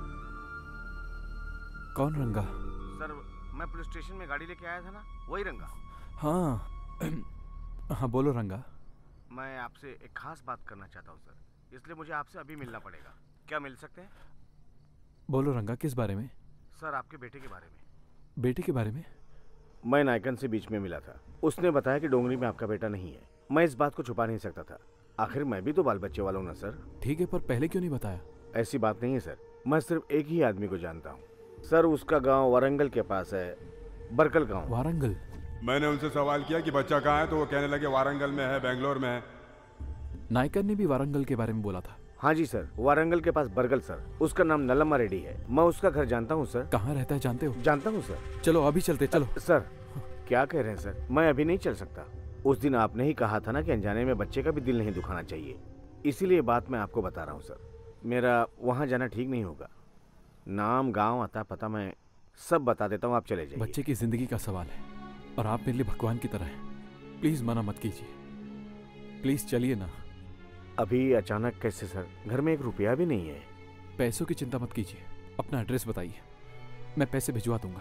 कौन रंगा? सर मैं पुलिस स्टेशन में गाड़ी लेके आया था ना, वही रंगा। हाँ हाँ बोलो रंगा। मैं आपसे एक खास बात करना चाहता हूँ सर, इसलिए मुझे आपसे अभी मिलना पड़ेगा। क्या मिल सकते हैं? बोलो रंगा, किस बारे में? सर आपके बेटे के बारे में। बेटे के बारे में? मैं नायकन से बीच में मिला था, उसने बताया कि डोंगरी में आपका बेटा नहीं है। मैं इस बात को छुपा नहीं सकता था, आखिर मैं भी तो बाल बच्चे वाला हूँ ना सर। ठीक है, पर पहले क्यों नहीं बताया? ऐसी बात नहीं है सर, मैं सिर्फ एक ही आदमी को जानता हूँ सर। उसका गांव वारंगल के पास है, बरकल गांव। वारंगल? मैंने उनसे सवाल किया कि बच्चा कहाँ है, तो वो कहने लगे वारंगल में है, बेंगलोर में है। नायकन ने भी वारंगल के बारे में बोला था। हाँ जी सर, वारंगल के पास बरगल सर। उसका नाम नलम्मा रेड्डी है। मैं उसका घर जानता हूँ सर। कहाँ रहता है जानते हो? जानता हूँ सर। चलो अभी चलते, चलो। सर क्या कह रहे हैं सर, मैं अभी नहीं चल सकता। उस दिन आपने ही कहा था ना कि अनजाने में बच्चे का भी दिल नहीं दुखाना चाहिए, इसीलिए बात मैं आपको बता रहा हूँ सर। मेरा वहाँ जाना ठीक नहीं होगा। नाम, गाँव, अता पता मैं सब बता देता हूँ, आप चले जाइए। बच्चे की जिंदगी का सवाल है और आप मेरे लिए भगवान की तरह हैं। प्लीज मना मत कीजिए, प्लीज चलिए ना। अभी अचानक कैसे सर, घर में 1 रुपया भी नहीं है। पैसों की चिंता मत कीजिए, अपना एड्रेस बताइए, मैं पैसे भिजवा दूंगा।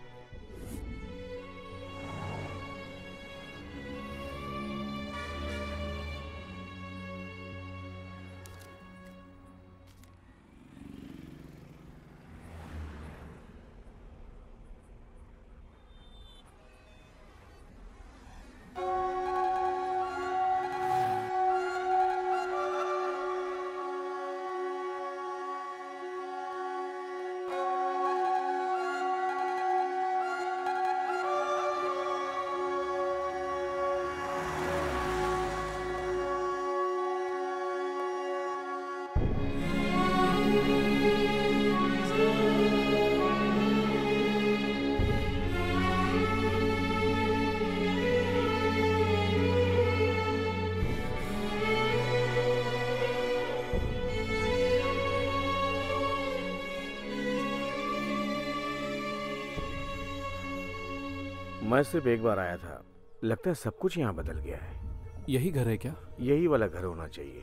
मैं सिर्फ एक बार आया था, लगता है सब कुछ यहाँ बदल गया है। यही घर है क्या? यही वाला घर होना चाहिए।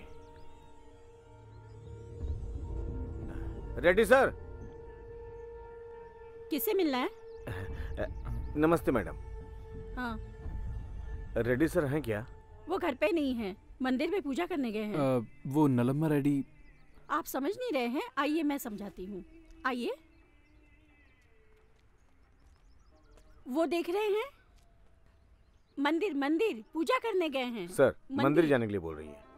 रेड्डी सर। किससे मिलना है? नमस्ते मैडम। हाँ। रेड्डी सर हैं क्या? वो घर पे नहीं है, मंदिर में पूजा करने गए हैं। वो नलम्मा रेड्डी। आप समझ नहीं रहे हैं, आइए मैं समझाती हूँ, आइए। वो देख रहे हैं, मंदिर मंदिर पूजा करने गए हैं। सर मंदिर जाने के लिए बोल रही है।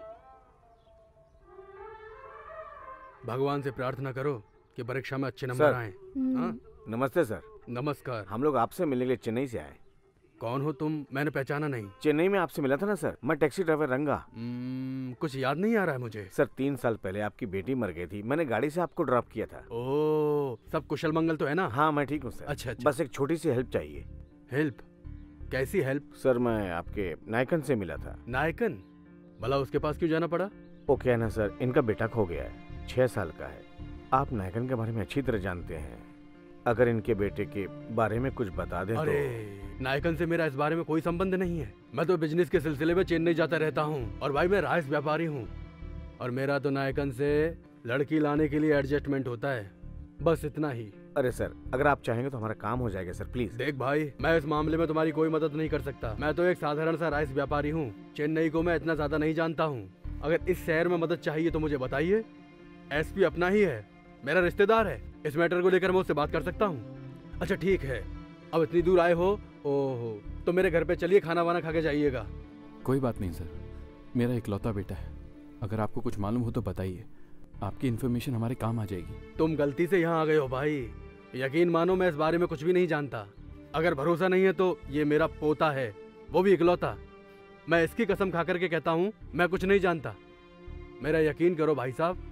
भगवान से प्रार्थना करो कि परीक्षा में अच्छे नंबर आए। नमस्ते सर। नमस्कार। हम लोग आपसे मिलने के लिए चेन्नई से आए। कौन हो तुम? मैंने पहचाना नहीं। चेन्नई में आपसे मिला था ना सर, मैं टैक्सी ड्राइवर रंगा। कुछ याद नहीं आ रहा है मुझे। सर 3 साल पहले आपकी बेटी मर गई थी, मैंने गाड़ी से आपको ड्रॉप किया था। ओह, सब कुशल मंगल तो है ना? हाँ मैं ठीक हूँ सर। अच्छा, अच्छा। बस एक छोटी सी हेल्प चाहिए। हेल्प? कैसी हेल्प? सर मैं आपके नायकन से मिला था। नायकन? भला उसके पास क्यों जाना पड़ा? वो क्या है ना सर, इनका बेटा खो गया है, 6 साल का है। आप नायकन के बारे में अच्छी तरह जानते हैं, अगर इनके बेटे के बारे में कुछ बता दें। अरे नायकन से मेरा इस बारे में कोई संबंध नहीं है। मैं तो बिजनेस के सिलसिले में चेन्नई जाता रहता हूँ, और भाई मैं राइस व्यापारी हूँ, और मेरा तो नायकन से लड़की लाने के लिए एडजस्टमेंट होता है, बस इतना ही। अरे सर अगर आप चाहेंगे तो हमारा काम हो जाएगा सर, प्लीज। देख भाई, मैं इस मामले में तुम्हारी कोई मदद नहीं कर सकता। मैं तो एक साधारण सा राइस व्यापारी हूँ, चेन्नई को मैं इतना ज्यादा नहीं जानता हूँ। अगर इस शहर में मदद चाहिए तो मुझे बताइए, एसपी अपना ही है, मेरा रिश्तेदार है, इस मैटर को लेकर मैं उससे बात कर सकता हूँ। अच्छा ठीक है, अब इतनी दूर आए हो, ओहो, तो मेरे घर पे चलिए, खाना वाना खा के जाइएगा। कोई बात नहीं सर, मेरा इकलौता बेटा है, अगर आपको कुछ मालूम हो तो बताइए, आपकी इन्फॉर्मेशन हमारे काम आ जाएगी। तुम गलती से यहाँ आ गए हो भाई, यकीन मानो मैं इस बारे में कुछ भी नहीं जानता। अगर भरोसा नहीं है तो ये मेरा पोता है, वो भी इकलौता। मैं इसकी कसम खा करके कहता हूँ मैं कुछ नहीं जानता, मेरा यकीन करो भाई साहब।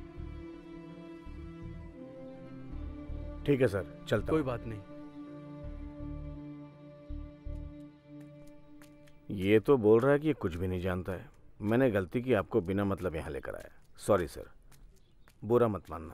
ठीक है सर, चलता। कोई बात नहीं। ये तो बोल रहा है कि ये कुछ भी नहीं जानता है। मैंने गलती की, आपको बिना मतलब यहाँ लेकर आया। सॉरी सर, बुरा मत मानना।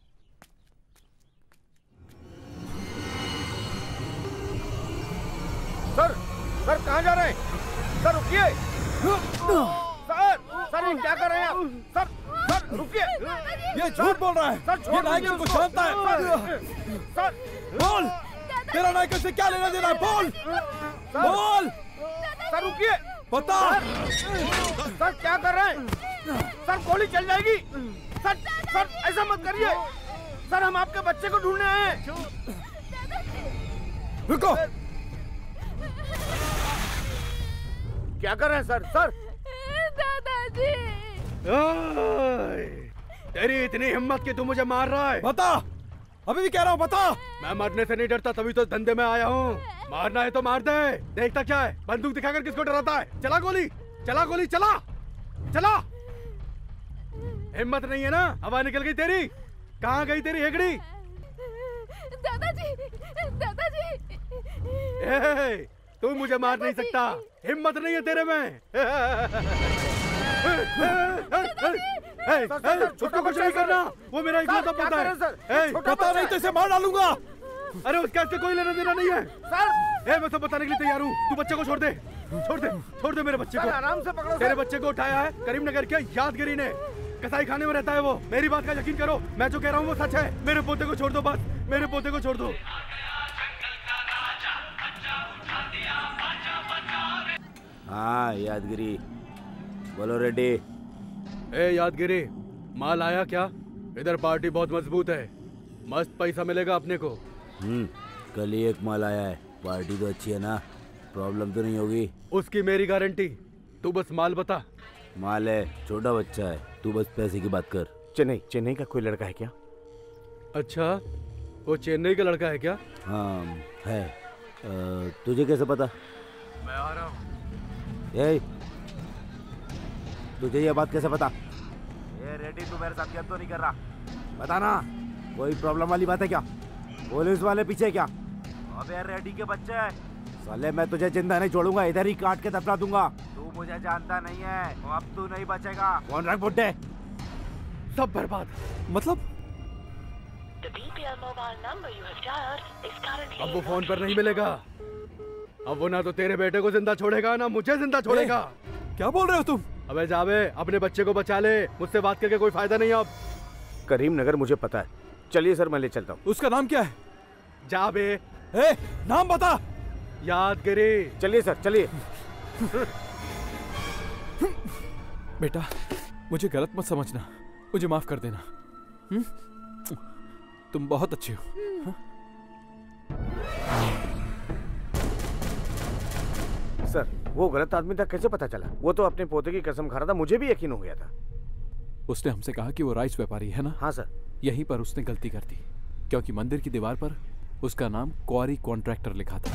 सर सर कहाँ जा रहे हैं? सर रुकिए। सर सर ये क्या कर रहे हैं आप? सर सर रुकिए। ये झूठ बोल रहा है। ये नायक को जानता है। बोल, तेरा नायक से क्या लेना देना है? बोल, बोल। सर रुकिए। बता। सर क्या कर रहे हैं? सर गोली चल जाएगी। सर ऐसा मत करिए। सर हम आपके बच्चे को ढूंढने आए हैं। रुको। क्या कर रहे हैं सर? सर दादाजी। तेरी इतनी हिम्मत कि तू मुझे मार रहा है? बता, अभी भी कह रहा हूँ बता। मैं मरने से नहीं डरता, तभी तो धंधे में आया हूँ। मारना है तो मार दे। देखता क्या है, बंदूक दिखाकर किसको डराता है? चला गोली, चला गोली, चला चला। हिम्मत नहीं है ना? हवा निकल गई तेरी। कहाँ गई तेरी हेगड़ी? दादाजी, दादाजी। तू मुझे मार नहीं सकता, हिम्मत नहीं है तेरे में। उसको कुछ नहीं करना, वो मेरा इकलौता पोता है। पता नहीं तो इसे मार डालूंगा। अरे उसका इससे कोई लेना देना नहीं है सर। मैं सब बताने के लिए तैयार हूँ। तू बच्चे को छोड़ दे, छोड़ दे, छोड़ दे मेरे बच्चे को। आराम से पकड़ो। तेरे बच्चे को उठाया है करीमनगर के यादगिरी ने। कसाई खाने में रहता है वो। मेरी बात का यकीन करो, मैं जो कह रहा हूँ वो सच है। मेरे पोते को छोड़ दो बस, मेरे पोते को छोड़ दो। हाँ यादगिरी, बोलो रेड्डी। ए यादगिरी, माल आया क्या? इधर पार्टी बहुत मजबूत है, मस्त पैसा मिलेगा अपने को। कल ही एक माल आया है, पार्टी तो अच्छी है ना, प्रॉब्लम तो नहीं होगी? उसकी मेरी गारंटी। तू बस माल बता। माल है, छोटा बच्चा है, तू बस पैसे की बात कर। चेन्नई का कोई लड़का है क्या? अच्छा, वो चेन्नई का लड़का है क्या? हाँ है। तुझे कैसे पता? मैं आ रहा हूँ। तुझे ये बात कैसे पता? ये रेड्डी, तू मेरे साथ क्या तो नहीं कर रहा? बता ना, कोई प्रॉब्लम वाली बात है क्या? पुलिस वाले पीछे क्या? अबे रेड्डी के बच्चे है साले, मैं तुझे जिंदा नहीं छोड़ूंगा, इधर ही काट के दफना दूंगा। तू मुझे जानता नहीं है, अब तू नहीं बचेगा। कौन रख बुड्ढे? सब बर्बाद। मतलब? अब वो फोन पर नहीं मिलेगा। अब वो ना तो तेरे बेटे को जिंदा छोड़ेगा, ना मुझे जिंदा छोड़ेगा। क्या बोल रहे हो तुम? अबे जावे, अपने बच्चे को बचा ले, मुझसे बात करके कोई फायदा नहीं। अब करीमनगर मुझे पता है, चलिए सर मैं ले चलता हूँ। उसका नाम क्या है? जावे। नाम बता। यादगिरी। चलिए सर, चलिए। बेटा, मुझे गलत मत समझना, मुझे माफ कर देना। तुम बहुत अच्छे हो। सर वो गलत आदमी था, कैसे पता चला? वो तो अपने पोते की कसम खा रहा था, मुझे भी यकीन हो गया था। उसने हमसे कहा कि वो राइस व्यापारी है ना? हाँ सर। यहीं पर उसने गलती कर दी, क्योंकि मंदिर की दीवार पर उसका नाम क्वारी कॉन्ट्रैक्टर लिखा था।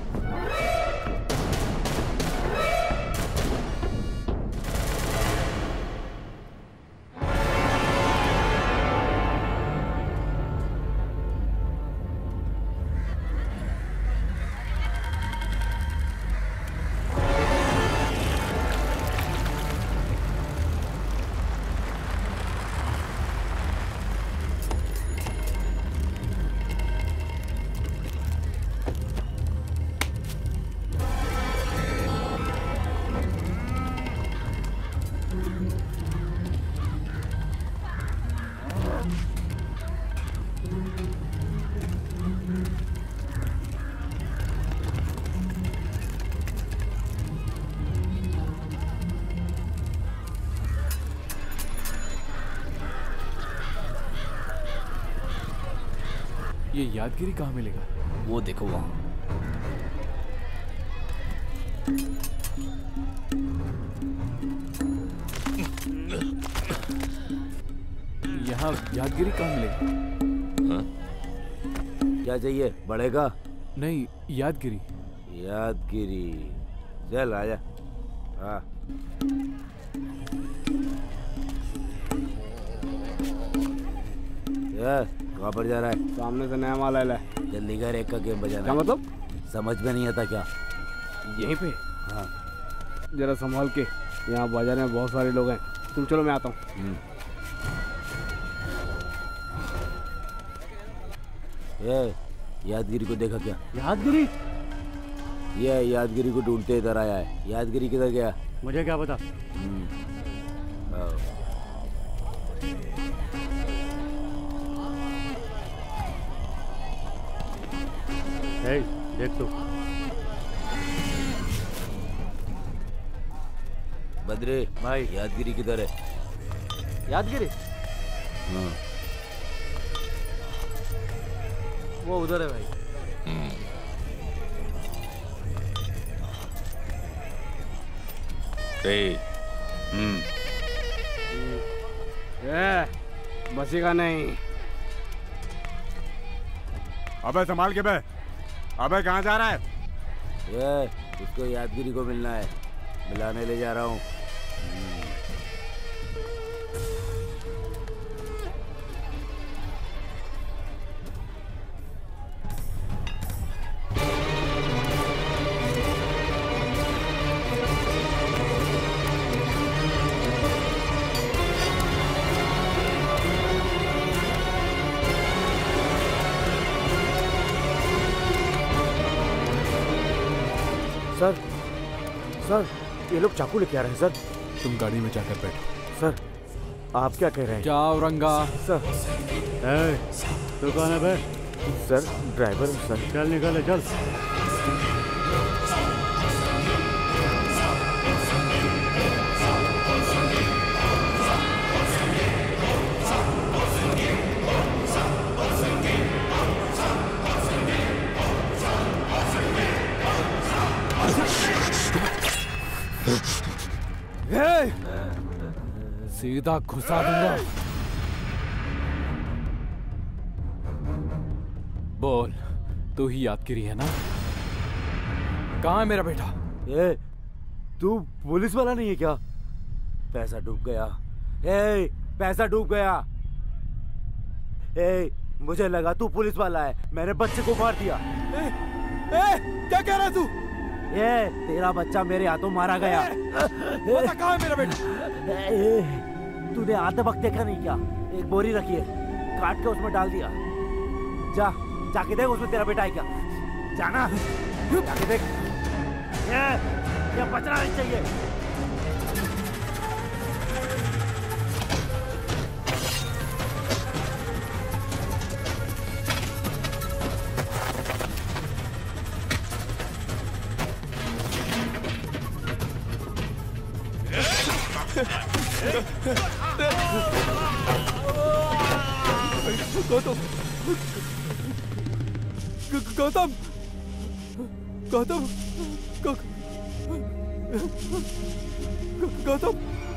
ये यादगिरी कहाँ मिलेगा? वो देखो वहाँ। यहाँ यादगिरी कहाँ मिलेगा? क्या चाहिए? बढ़ेगा? नहीं, यादगिरी। यादगिरी, चल आजा। हाँ कहाँ पर जा रहा है? सामने से नया माल आया है। जल्दी कर, एक का गेम बजाना। क्या मतलब? समझ में नहीं आता क्या? यहीं पे? हाँ जरा संभाल के, यहाँ बाजार में बहुत सारे लोग हैं। तुम चलो, मैं आता हूँ। यादगिरी को देखा क्या? यादगिरी? ये यादगिरी को ढूंढते इधर आया है। यादगिरी किधर गया? मुझे क्या पता। देख तू। बद्रे भाई, यादगिरी किधर है? यादगिरी हाँ। वो उधर है भाई। बसेगा नहीं। अबे संभाल के बे। अबे कहाँ जा रहा है? उसको यादगिरी को मिलना है, मिलाने ले जा रहा हूँ। सर, सर, ये लोग चाकू लेके आ रहे हैं सर। तुम गाड़ी में जाकर बैठो। सर, आप क्या कह रहे हैं? जाओ रंगा। सर, तू कौन है बे? Sir, driver sir. चल निकले चल। सीधा घुसा दूंगा। बोल, तू ही यादगिरी है ना? कहाँ है मेरा बेटा? तू पुलिस वाला नहीं है क्या? पैसा डूब गया। पैसा डूब गया। मुझे लगा तू पुलिस वाला है, मैंने बच्चे को मार दिया। क्या कह रहा है तू? तेरा बच्चा मेरे हाथों मारा गया। बता कहाँ है मेरा बेटा? तूने आते वक्त देखा नहीं क्या? एक बोरी रखी है, काट के उसमें डाल दिया। जाके देख उसमें तेरा बेटा है क्या? जाना, जाके देख। ये बचना नहीं चाहिए। गौतम, गौतम, गौतम, गौतम,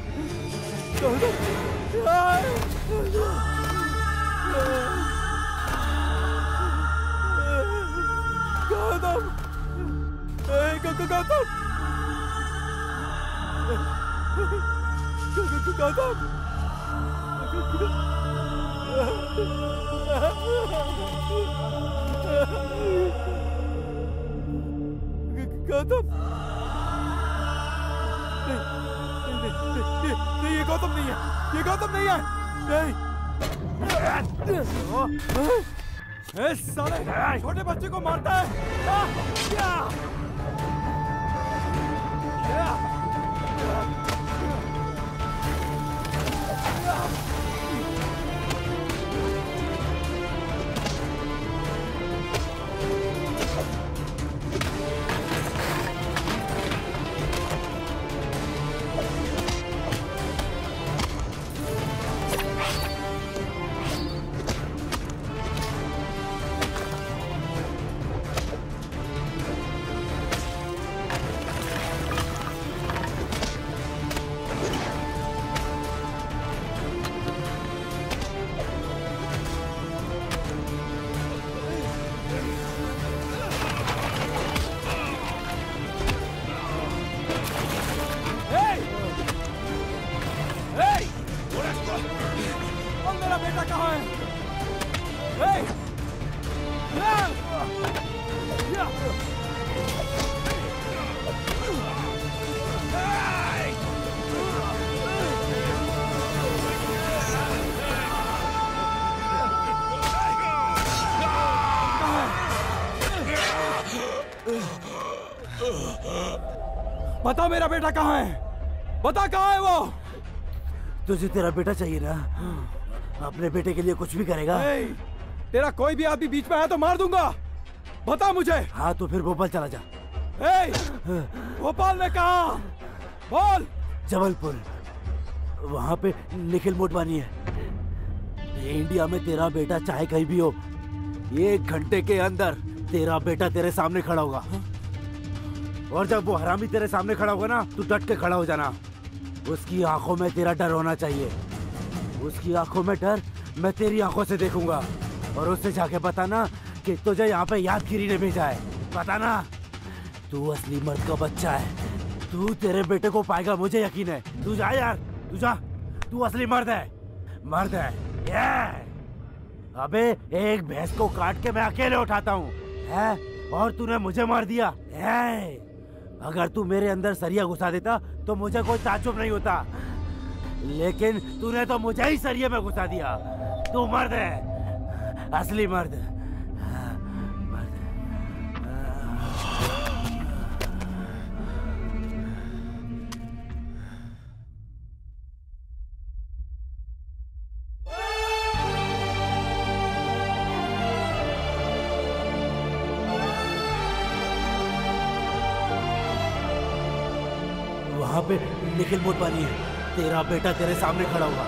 गौतम, नहीं, ये गौतम नहीं है, ये गौतम नहीं है। नहीं, साले छोटे बच्चे को मारता है। बता मेरा बेटा कहाँ है? बता कहाँ है वो? तुझे तेरा बेटा चाहिए ना? अपने बेटे के लिए कुछ भी करेगा? तेरा कोई भी आदमी बीच में आया तो मार दूंगा। बता मुझे। हाँ तो फिर भोपाल चला जा। भोपाल में कहा? बोल। जबलपुर, वहाँ पे निखिल मोटवानी है। इंडिया में तेरा बेटा चाहे कहीं भी हो, 1 घंटे के अंदर तेरा बेटा तेरे सामने खड़ा होगा। और जब वो हरामी तेरे सामने खड़ा होगा ना, तू डट के खड़ा हो जाना। उसकी आंखों में तेरा डर होना चाहिए। उसकी आंखों में डर मैं तेरी आंखों से देखूंगा। और उससे जाके बताना कि तुझे यहाँ पे यादगिरी ने भेजा है। बताना तू असली मर्द का बच्चा है। तू तेरे बेटे को पाएगा, मुझे यकीन है। तू जा यार, तू जा। तू असली मर्द है, मर्द है। अबे एक भैंस को काट के मैं अकेले उठाता हूँ, और तूने मुझे मार दिया। अगर तू मेरे अंदर सरिया घुसा देता तो मुझे कोई ताज्जुब नहीं होता, लेकिन तूने तो मुझे ही सरिये में घुसा दिया। तू मर्द है, असली मर्द। वहाँ पे निखिल मोटवानी है। तेरा बेटा तेरे सामने खड़ा होगा।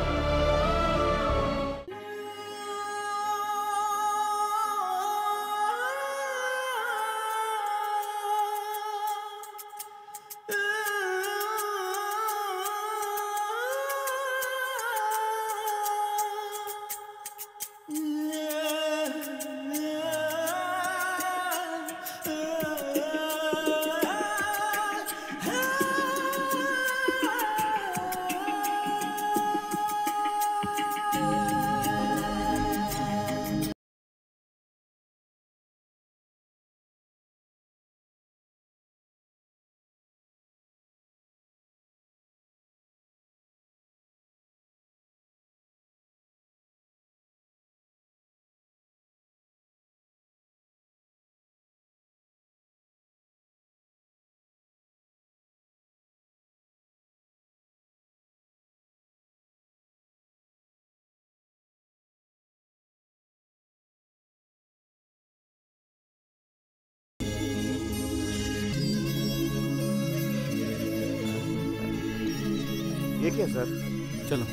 ये क्या सर? चलो।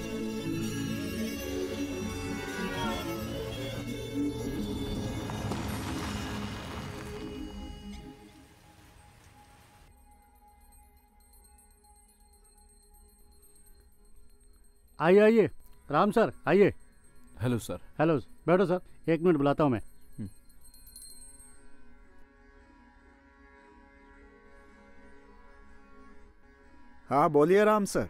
आइए आइए, राम सर आइए। Hello sir. हेलो, बैठो सर, 1 मिनट बुलाता हूँ मैं। हाँ बोलिए राम सर।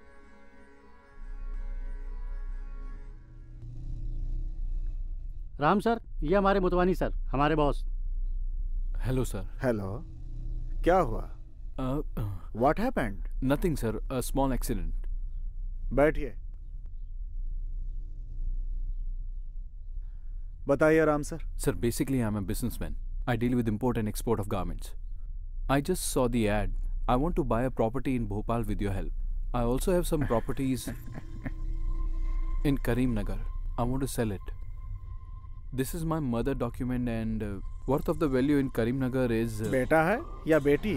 राम सर, ये हमारे मोटवानी सर, हमारे बॉस। Hello sir. हेलो, क्या हुआ? What happened? Nothing sir, a small accident. बैठिए। बताइए Ram sir. Sir, basically I'm a businessman. I deal with import and export of garments. I just saw the ad. I want to buy a property in Bhopal with your help. I also have some properties in Karim Nagar. I want to sell it. This is my mother document and worth of the value in Karim Nagar is... बेटा है या बेटी?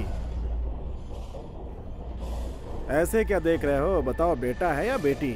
ऐसे क्या देख रहे हो? बताओ बेटा है या बेटी?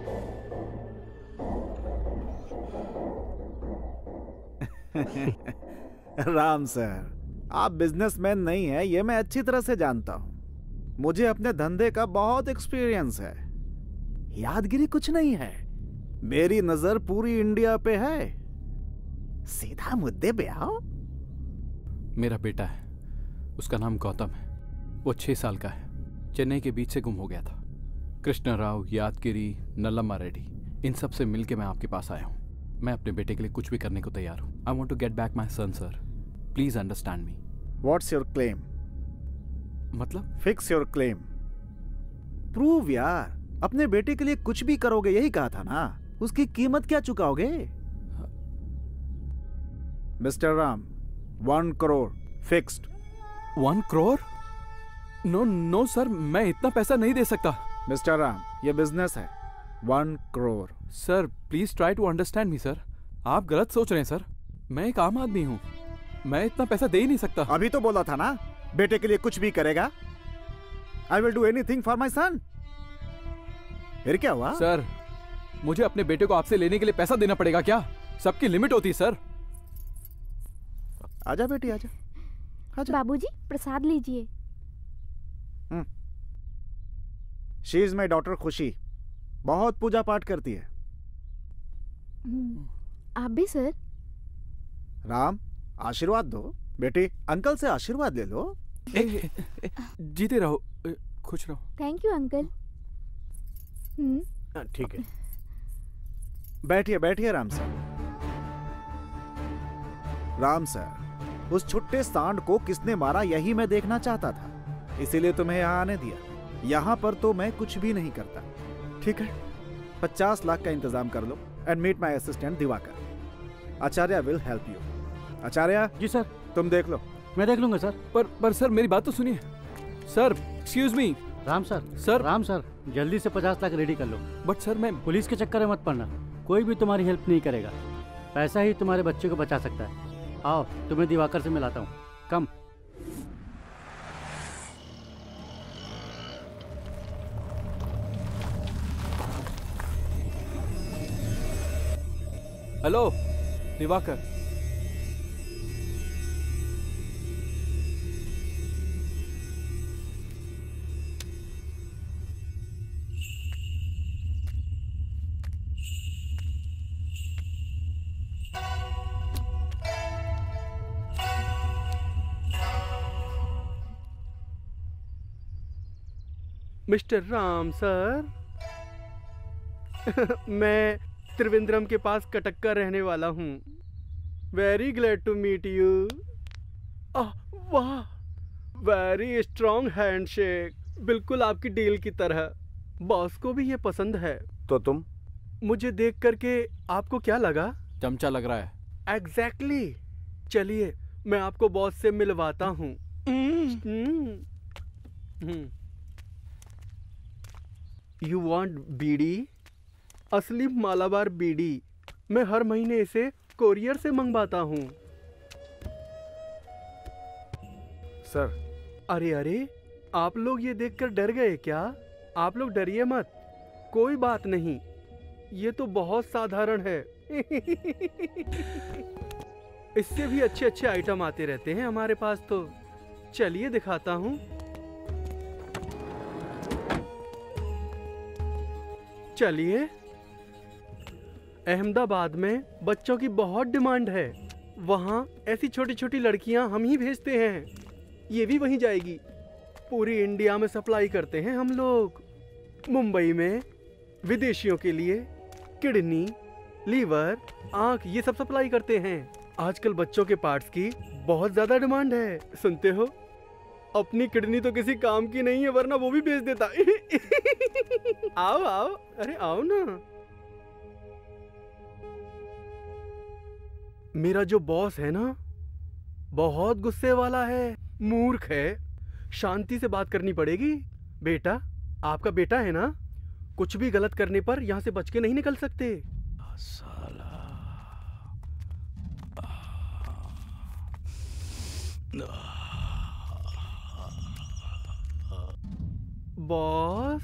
राम सर, आप बिजनेसमैन नहीं हैं, ये मैं अच्छी तरह से जानता हूं। मुझे अपने धंधे का बहुत एक्सपीरियंस है। यादगिरी कुछ नहीं है, मेरी नजर पूरी इंडिया पे है। सीधा मुद्दे पे आओ। मेरा बेटा है, उसका नाम गौतम है। वो 6 साल का है, चेन्नई के बीच से गुम हो गया था। कृष्ण राव, यादगिरी, नल्लम्मा रेड्डी, इन सब से मिलके मैं आपके पास आया हूँ। मैं अपने बेटे के लिए कुछ भी करने को तैयार हूँ। I want to get back my son sir, please understand me. What's your claim? मतलब? Fix your claim. प्रूव यार, अपने बेटे के लिए कुछ भी करोगे, यही कहा था ना। उसकी कीमत क्या चुकाओगे? Mister Ram, 1 crore fixed. 1 crore? No no sir, मैं इतना पैसा नहीं दे सकता। मिस्टर राम, ये बिजनेस है। 1 crore. Sir please try to understand me sir. आप गलत सोच रहे हैं सर। मैं एक आम आदमी हूँ, मैं इतना पैसा दे ही नहीं सकता। अभी तो बोला था ना, बेटे के लिए कुछ भी करेगा। I will do anything for my son. फिर क्या हुआ? सर, मुझे अपने बेटे को आपसे लेने के लिए पैसा देना पड़ेगा क्या? सबकी लिमिट होती है सर। आजा बेटी, आजा आजा। बाबूजी प्रसाद लीजिए। शी इज माई डॉटर खुशी, बहुत पूजा पाठ करती है। आप भी सर। राम, आशीर्वाद दो। बेटी, अंकल से आशीर्वाद ले लो। जीते रहो, खुश रहो। Thank you uncle. ठीक है, बैठिए बैठिए राम सर। राम सर, उस छुट्टे सांड को किसने मारा यही मैं देखना चाहता था, इसीलिए तुम्हें यहाँ आने दिया। यहाँ पर तो मैं कुछ भी नहीं करता। ठीक है, 50 लाख का इंतजाम कर लो and meet my assistant Diwakar. Acharya will help you. Acharya. Ji sir. तुम देख लो। मैं देख लूंगा सर। पर सर मेरी बात तो सुनिए। Sir excuse me. Ram sir जल्दी से 50 लाख रेडी कर लो। बट सर मैं पुलिस के चक्कर में मत पड़ना, कोई भी तुम्हारी हेल्प नहीं करेगा। पैसा ही तुम्हारे बच्चे को बचा सकता है। आओ तुम्हें दिवाकर से मिलाता हूँ। Come. Hello Diwakar. Mister Ram sir, मैं त्रिवेंद्रम के पास कटक्का रहने वाला हूँ। Very glad to meet you. वाह, वेरी स्ट्रॉन्ग हैंडशेक, बिल्कुल आपकी डील की तरह। बॉस को भी ये पसंद है। तो तुम? मुझे देख करके आपको क्या लगा? चमचा लग रहा है। एग्जैक्टली। चलिए मैं आपको बॉस से मिलवाता हूँ। You want beedi? असली मालाबार बीड़ी। मैं हर महीने इसे कोरियर से मंगवाता हूँ। सर। अरे अरे, आप लोग ये देखकर डर गए क्या? आप लोग डरिए मत, कोई बात नहीं, ये तो बहुत साधारण है। इससे भी अच्छे अच्छे आइटम आते रहते हैं हमारे पास तो। चलिए दिखाता हूँ। चलिए, अहमदाबाद में बच्चों की बहुत डिमांड है। वहाँ ऐसी छोटी छोटी लड़कियाँ हम ही भेजते हैं। ये भी वहीं जाएगी। पूरी इंडिया में सप्लाई करते हैं हम लोग। मुंबई में विदेशियों के लिए किडनी, लीवर, आँख ये सब सप्लाई करते हैं। आजकल बच्चों के पार्ट्स की बहुत ज़्यादा डिमांड है। सुनते हो? अपनी किडनी तो किसी काम की नहीं है, वरना वो भी बेच देता। आओ आओ, अरे आओ ना। मेरा जो बॉस है ना, बहुत गुस्से वाला है, मूर्ख है। शांति से बात करनी पड़ेगी। बेटा, आपका बेटा है ना, कुछ भी गलत करने पर यहाँ से बच के नहीं निकल सकते। Boss,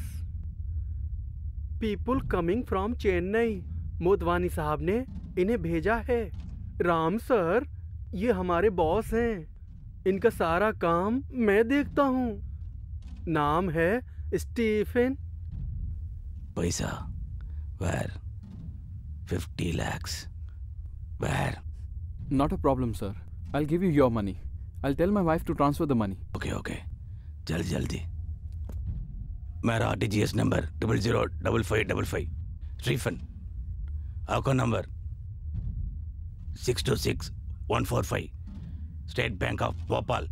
people coming from Chennai, Motwani साहब ने इन्हें भेजा है। राम सर, ये हमारे बॉस हैं। इनका सारा काम मैं देखता हूँ। नाम है स्टीफन। पैसा where? 50 lakhs where? Not a problem, sir. I'll give you your money. I'll tell my wife to transfer the money. Okay. जल्दी। मेरा RTGS number 005555 refund. Account number 626145 state bank of Bhopal.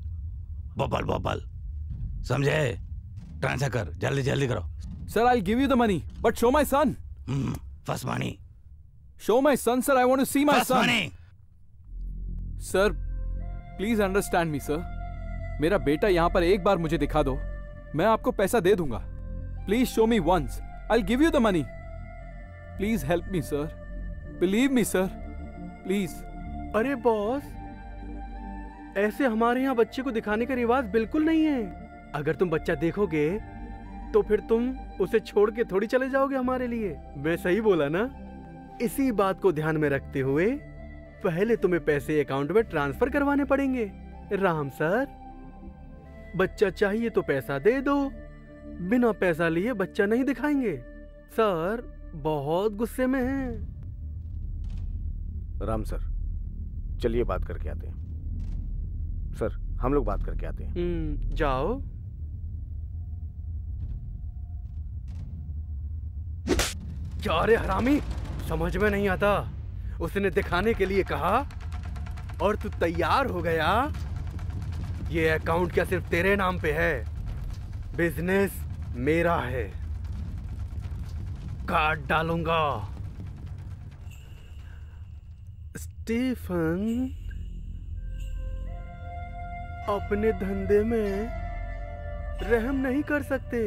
समझे? ट्रांसफर कर, जल्दी करो। Sir, I'll give you the money, but show my son. First money. Show my son, sir. I want to see my First son. money. Sir, please understand me, sir. मेरा बेटा यहाँ पर एक बार मुझे दिखा दो, मैं आपको पैसा दे दूंगा। Please show me once. I'll give you the money. Please help me, sir. Believe me, sir. Please. अरे बॉस, ऐसे हमारे यहाँ बच्चे को दिखाने का रिवाज बिल्कुल नहीं है। अगर तुम बच्चा देखोगे तो फिर तुम उसे छोड़ के थोड़ी चले जाओगे हमारे लिए। मैं सही बोला ना? इसी बात को ध्यान में रखते हुए पहले तुम्हें पैसे अकाउंट में ट्रांसफर करवाने पड़ेंगे। राम सर, बच्चा चाहिए तो पैसा दे दो, बिना पैसा लिए बच्चा नहीं दिखाएंगे। सर बहुत गुस्से में हैं। राम सर, चलिए बात करके आते हैं। सर, हम लोग बात करके आते हैं। जाओ। क्या रे हरामी, समझ में नहीं आता। उसने दिखाने के लिए कहा और तू तैयार हो गया। ये अकाउंट क्या सिर्फ तेरे नाम पे है? बिजनेस मेरा है, काट डालूंगा। स्टीफन अपने धंधे में रहम नहीं कर सकते।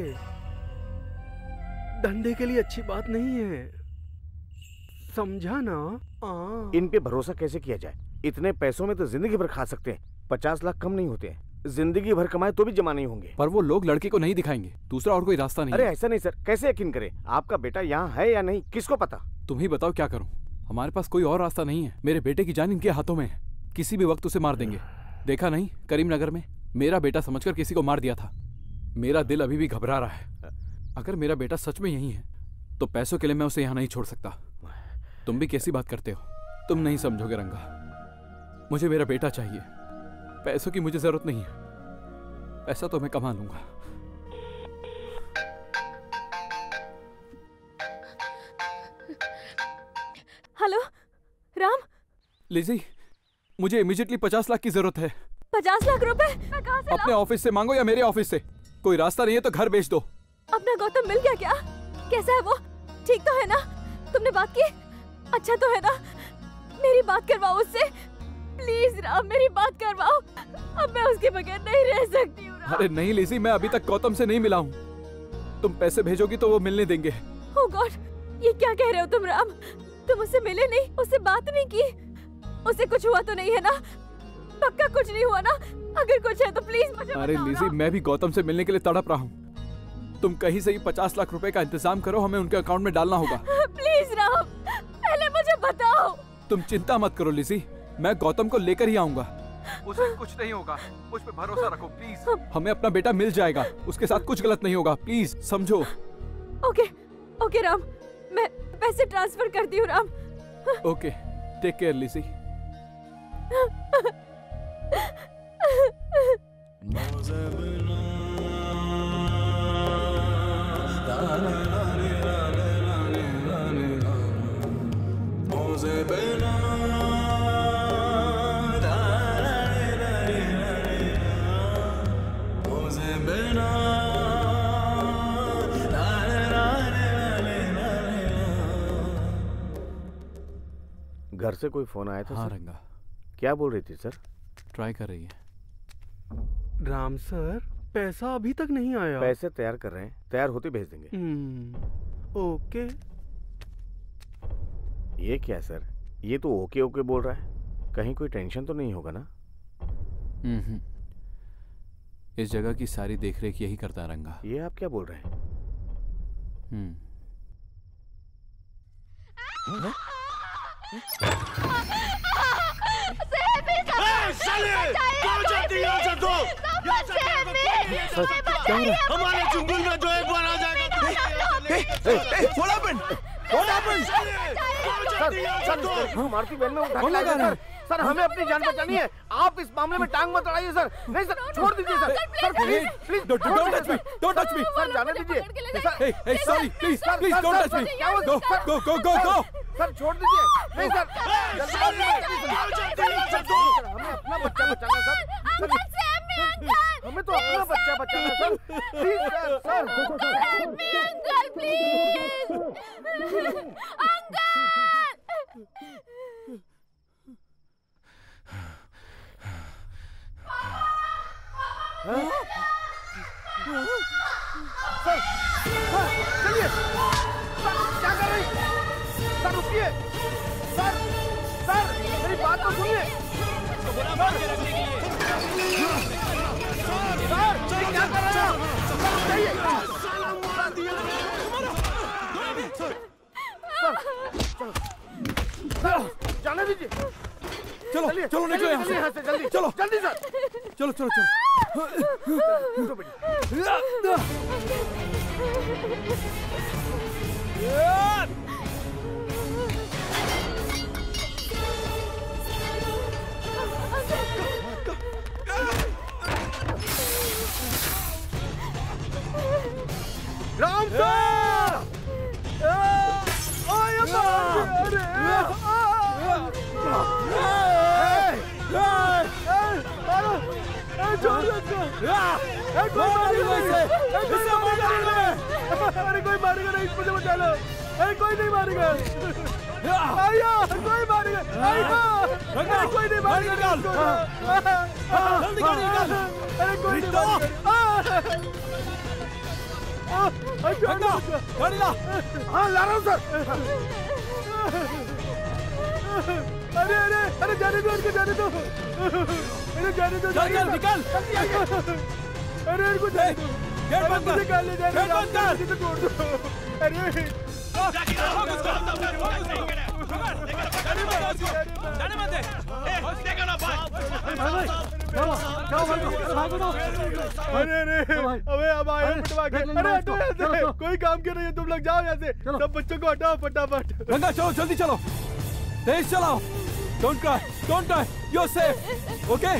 धंधे के लिए अच्छी बात नहीं है, समझा ना? इन पे भरोसा कैसे किया जाए? इतने पैसों में तो जिंदगी भर खा सकते हैं। 50 लाख कम नहीं होते हैं। जिंदगी भर कमाए तो भी जमा नहीं होंगे। पर वो लोग लड़के को नहीं दिखाएंगे, दूसरा और कोई रास्ता नहीं। अरे ऐसा नहीं सर, कैसे यकीन करें? आपका बेटा यहाँ है या नहीं, किसको पता? तुम ही बताओ क्या करूं? हमारे पास कोई और रास्ता नहीं है। मेरे बेटे की जान इनके हाथों में है, किसी भी वक्त उसे मार देंगे। देखा नहीं करीमनगर में मेरा बेटा समझकर किसी को मार दिया था। मेरा दिल अभी भी घबरा रहा है। अगर मेरा बेटा सच में यही है तो पैसों के लिए मैं उसे यहाँ नहीं छोड़ सकता। तुम भी कैसी बात करते हो? तुम नहीं समझोगे रंगा, मुझे मेरा बेटा चाहिए। पैसों की मुझे जरूरत नहीं है, पैसा तो मैं कमा लूंगा। हेलो राम। लिजी, मुझे इमीडिएटली 50 लाख की जरूरत है। 50 लाख रुपए? मैं कहां से अपने ऑफिस से मांगो या मेरे ऑफिस से। कोई रास्ता नहीं है तो घर बेच दो। अपना गौतम मिल गया क्या? कैसा है वो? ठीक तो है ना? तुमने बात की? अच्छा तो है ना? मेरी बात करवाओ उससे प्लीज राम, मेरी बात करवाओ। अब मैं उसके बगैर नहीं रह सकती हूँ। अरे नहीं लिजी, मैं अभी तक गौतम से नहीं मिला हूँ। तुम पैसे भेजोगी तो वो मिलने देंगे। ओह गॉड, ये क्या कह रहे हो तुम राम? तुम उससे मिले नहीं, उससे बात नहीं की, उससे कुछ हुआ तो नहीं है ना? पक्का कुछ नहीं हुआ ना? अगर कुछ है तो प्लीज मुझे अरे लिजी, मैं भी गौतम से मिलने के लिए तड़प रहा हूँ। तुम कहीं से ही 50 लाख रुपए का इंतजाम करो, हमें उनके अकाउंट में डालना होगा। प्लीज राम, पहले मुझे बताओ। तुम चिंता मत करो लिजी, मैं गौतम को लेकर ही आऊंगा। उसे कुछ नहीं होगा, मुझ पे भरोसा रखो प्लीज। हमें अपना बेटा मिल जाएगा, उसके साथ कुछ गलत नहीं होगा, प्लीज समझो। ओके ओके राम, मैं पैसे ट्रांसफर करती हूँ Ram. Okay, take care Lizzy. घर से कोई फोन आया था? हाँ सर? रंगा। क्या बोल रही थी सर? ट्राई कर रही है। राम सर, पैसा अभी तक नहीं आया। पैसे तैयार कर रहे हैं, तैयार होते भेज देंगे। ओके। ये क्या सर, ये तो ओके ओके बोल रहा है, कहीं कोई टेंशन तो नहीं होगा ना? इस जगह की सारी देखरेख यही करता रंगा। ये आप क्या बोल रहे हैं? हमारे चुंगल में जो एक बार आ जाएगा। मारुति वैन में उठा के लाया सर। सर हमें अपनी जान बचानी है, आप इस मामले में टांग मत अड़ाइए सर। नहीं सर, छोड़ दीजिए sir. Sir please please don't touch me, don't touch me. Sir जाने दीजिए। Hey sorry, please please don't touch me. Go go go go. Sir छोड़ दीजिए। नहीं सर, हमें अपना बच्चा बचाना है सर। हमें तो अपना बच्चा बचाना है sir. Please sir, sir uncle please, uncle. Sir चलिए। सर क्या कर रही? सर रुकिए। सर सर मेरी बात तो सुनिए। जाने दीजिए। चलो चलो निकलो यहाँ से, जल्दी चलो जल्दी सर। चलो चलो चलो। राम अरे कोई मारेगा नहीं, मुझे बचा लो। अरे कोई नहीं मारेगा, कोई मारेगा, कोई नहीं मारेगा। अरे कोई नहीं गाड़ी ला। हाँ ला रहा हूँ सर। अरे अरे अरे जाने दो, इनको जाने दो, इनको जाने दो। निकल। अरे इनको जाने दो, गेट बंद कर, निकाल ले, जाने दो, तोड़ दो। अरे अबे अब आए पिटवा के। अरे हटो यहाँ से, कोई काम क्यों नहीं है, तुम लोग जाओ यहाँ से। सब बच्चों को हटाओ फटाफट। रंगा चलो जल्दी चलो, तेज चलाओ। Don't cry, you are safe, okay?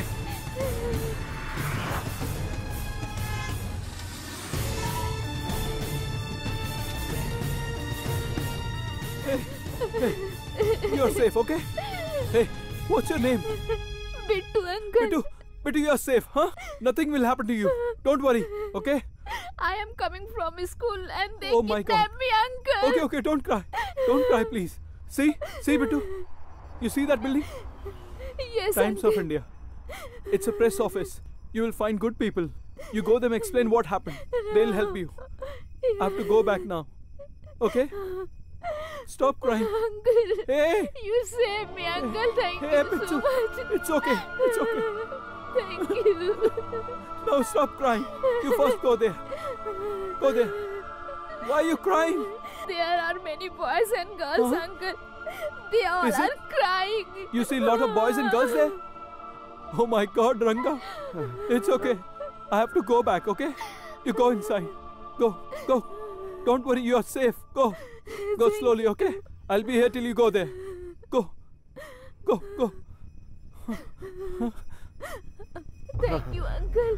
You are safe, okay? Hey, what's your name? Bittu uncle. Bittu, you are safe, huh? Nothing will happen to you. Don't worry, okay? I am coming from school and they Oh my kidnapped me, uncle. Okay, don't cry, please. See, Bittu, you see that building? Yes, Times uncle. of India. It's a press office. You will find good people. You go them, explain what happened. They'll help you. I have to go back now, okay? Stop crying. Uncle. Hey. You saved me, uncle. Thank you Bittu. so much. It's okay. Thank you. Now stop crying. You first go there. Go there. Why are you crying? There are many boys and girls, uncle. They all Is it? are crying. You see a lot of boys and girls there? Oh my God, Ranga. It's okay. I have to go back, okay? You go inside. Go. Don't worry, you are safe. Go slowly, okay? I'll be here till you go there. Go. Thank you, uncle.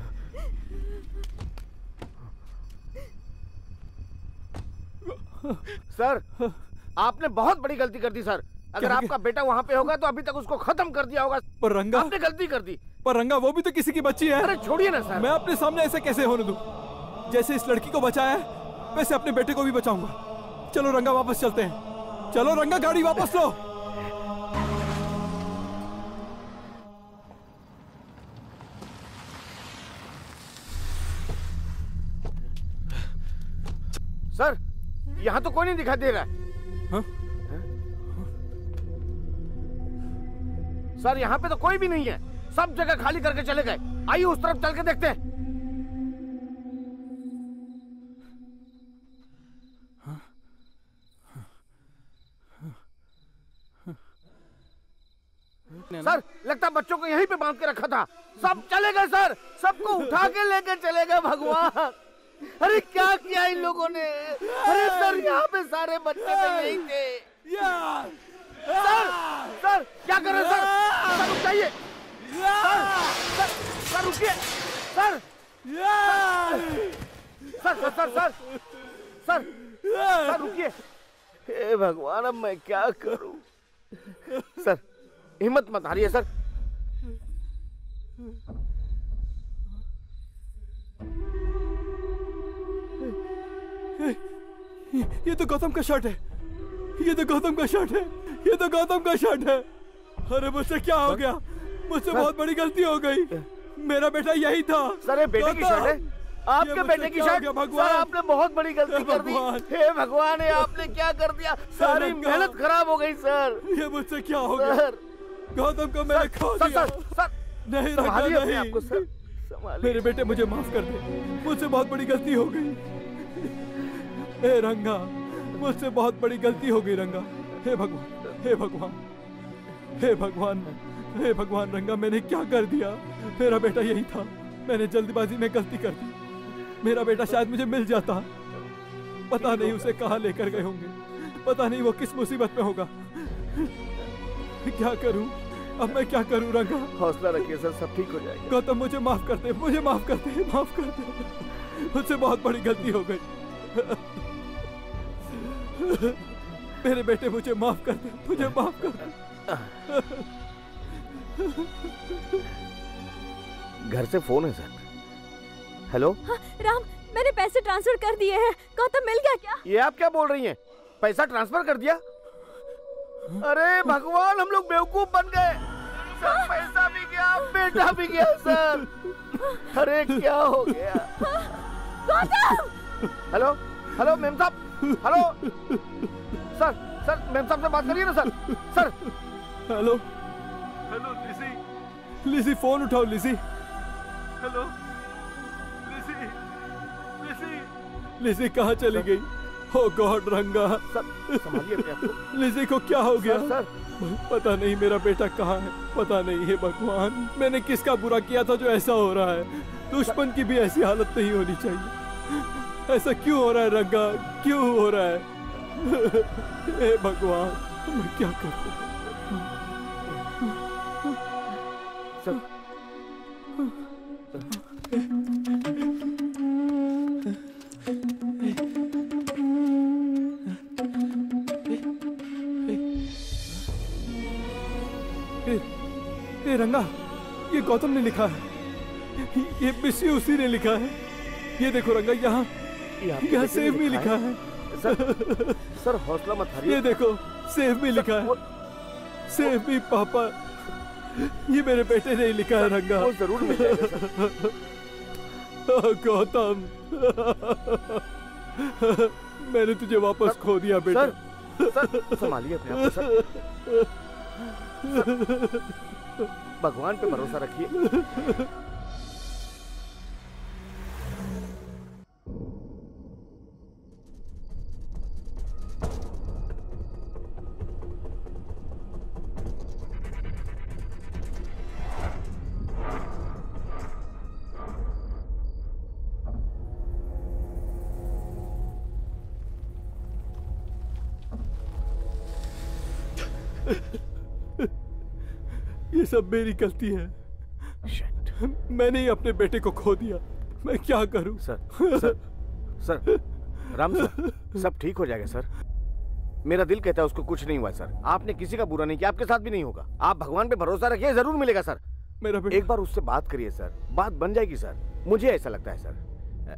Sir, आपने बहुत बड़ी गलती कर दी sir. अगर आपका बेटा वहाँ पे होगा तो अभी तक उसको खत्म कर दिया होगा। पर रंगा, आपने गलती कर दी। पर रंगा, वो भी तो किसी की बच्ची है। अरे छोड़िए ना सर। मैं अपने सामने ऐसे कैसे होने दूं? जैसे इस लड़की को बचाया है, वैसे अपने बेटे को भी बचाऊंगा। चलो रंगा, वापस चलते हैं। चलो रंगा, गाड़ी वापस लो। सर, यहाँ तो कोई नहीं दिखाई दे रहा है। हाँ? सर, यहाँ पे तो कोई भी नहीं है। सब जगह खाली करके चले गए। आइए उस तरफ चल के देखते हैं। सर, लगता बच्चों को यहीं पे बांध के रखा था। सब चले गए सर, सबको उठा के लेके चले गए। भगवान, अरे क्या किया इन लोगों ने? अरे सर, यहाँ पे सारे बच्चे तो यहीं थे। सर क्या कर रहे हैं सर? रुक जाइए सर, रुकिए सर रुकिए। हे भगवान, अब मैं क्या करूं? सर, हिम्मत मत हारिए सर। ये तो गौतम का शर्ट है। अरे मुझसे क्या हो गया? मुझसे बहुत बड़ी गलती हो गई। मेरा बेटा यही था। सर, ये बेटे की शर्ट है? आपके बेटे की शर्ट? सर, आपने बहुत बड़ी गलती कर दी। हे भगवान, ये आपने क्या कर दिया? सारी मेहनत खराब हो गई सर। ये मुझसे क्या हो गया? गौतम को मैंने खो दिया। सर, नहीं रखा, नहीं। आपको सर, मेरे बेटे मुझे माफ कर दे, मुझसे बहुत बड़ी गलती हो गई। हे रंगा, मुझसे बहुत बड़ी गलती हो गई रंगा। हे भगवान, हे भगवान, हे भगवान, हे भगवान। रंगा, मैंने क्या कर दिया? मेरा बेटा यही था, मैंने जल्दबाजी में गलती कर दी। मेरा बेटा शायद मुझे मिल जाता, पता नहीं उसे कहाँ लेकर गए होंगे, पता नहीं वो किस मुसीबत में होगा। क्या करूं अब, मैं क्या करूं? रंगा, हौसला रखिए सर, सब ठीक हो जाएगा। गौतम, मुझे माफ कर दे, मुझे माफ कर दे, माफ कर दे। मुझसे बहुत बड़ी गलती हो गई। मेरे बेटे, मुझे माफ कर दे, मुझे माफ कर दे। घर से फोन है सर। हेलो। हाँ, राम, मैंने पैसे ट्रांसफर कर दिए हैं। गौतम मिल गया क्या? ये आप क्या बोल रही हैं? पैसा ट्रांसफर कर दिया? अरे भगवान, हम लोग बेवकूफ बन गए सर। पैसा भी गया, बेटा भी गया सर। अरे क्या हो गया? गौतम! हेलो, हेलो मेम साहब, हेलो सर, सर मेम साहब से बात करिए ना sir. Sir hello, hello Lizzy, Lizzy phone उठाओ लिजी। हेलो लिजी, लिजी, लिजी कहाँ चली गई? ओ गॉड रंगा, संभालिए अपने आप को। लिजी को क्या हो गया? सर, पता नहीं मेरा बेटा कहाँ है, पता नहीं है भगवान। मैंने किसका बुरा किया था जो ऐसा हो रहा है? दुश्मन की भी ऐसी हालत नहीं होनी चाहिए। ऐसा क्यों हो रहा है रंगा, क्यों हो रहा है? हे भगवान, मैं क्या करूं? ए रंगा, ये गौतम ने लिखा है, ये मिसी उसी ने लिखा है। ये देखो रंगा, यहाँ सेव मी लिखा है। सर हौसला मत हारिए। ये देखो, सेव मी लिखा है, सेव मी पापा। ये मेरे बेटे ने लिखा है रंगा। वो जरूर मिल जाएगा सर। गौतम, मैंने तुझे वापस खो दिया बेटा। सर संभालिए अपने आप को सर। भगवान पे भरोसा रखिए। ये सब मेरी गलती है। मैंने ही अपने बेटे को खो दिया। मैं क्या करूं? सर राम सर, सब ठीक हो जाएगा सर। मेरा दिल कहता है उसको कुछ नहीं हुआ सर। आपने किसी का बुरा नहीं किया, आपके साथ भी नहीं होगा। आप भगवान पे भरोसा रखिए, जरूर मिलेगा सर। मेरा बेटा, एक बार उससे बात करिए सर, बात बन जाएगी सर। मुझे ऐसा लगता है sir.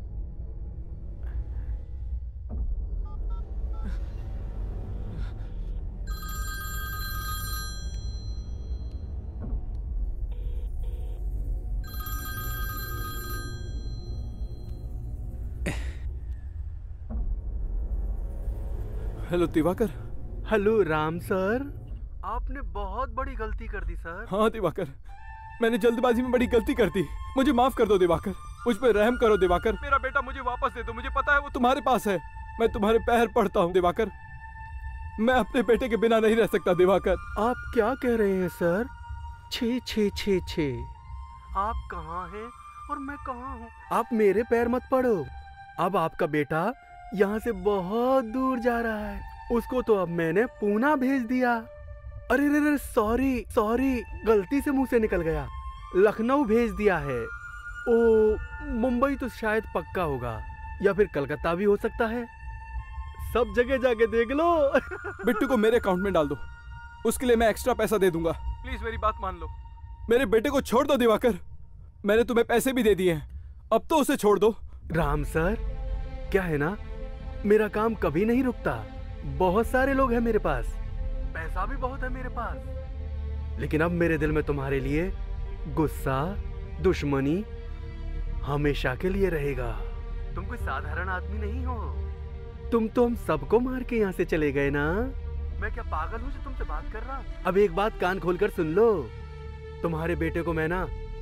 Hello Diwakar. Hello Ram sir, आपने बहुत बड़ी गलती कर दी सर। हाँ दिवाकर, मैंने जल्दबाजी में बड़ी गलती कर दी। मुझे माफ कर दो दिवाकर, मुझ पर रहम करो दिवाकर। मेरा बेटा मुझे वापस दे दो। मुझे पता है वो तुम्हारे पास है। मैं तुम्हारे पैर पड़ता हूँ दिवाकर। मैं अपने बेटे के बिना नहीं रह सकता दिवाकर। आप क्या कह रहे हैं सर? छे छे छे छे, आप कहाँ हैं और मैं कहाँ हूँ? आप मेरे पैर मत पड़ो। अब आपका बेटा यहाँ से बहुत दूर जा रहा है। उसको तो अब मैंने पूना भेज दिया। अरे रे रे, सॉरी सॉरी, गलती से मुंह से निकल गया। लखनऊ भेज दिया है। ओ, मुंबई तो शायद पक्का होगा, या फिर कलकत्ता भी हो सकता है। सब जगह जाके देख लो। बिट्टू को मेरे अकाउंट में डाल दो, उसके लिए मैं एक्स्ट्रा पैसा दे दूंगा। प्लीज मेरी बात मान लो। मेरे बेटे को छोड़ दो दिवाकर। मैंने तुम्हें पैसे भी दे दिए हैं, अब तो उसे छोड़ दो। राम सर, क्या है ना, मेरा काम कभी नहीं रुकता। बहुत सारे लोग हैं मेरे पास, पैसा भी बहुत है मेरे पास। लेकिन अब मेरे दिल में तुम्हारे लिए गुस्सा, दुश्मनी हमेशा के लिए रहेगा। तुम कोई साधारण आदमी नहीं हो। तुम तो हम सबको मार के यहाँ से चले गए ना। मैं क्या पागल हूँ जो तुमसे बात कर रहा हूँ? अब एक बात कान खोलकर सुन लो। तुम्हारे बेटे को मैं ना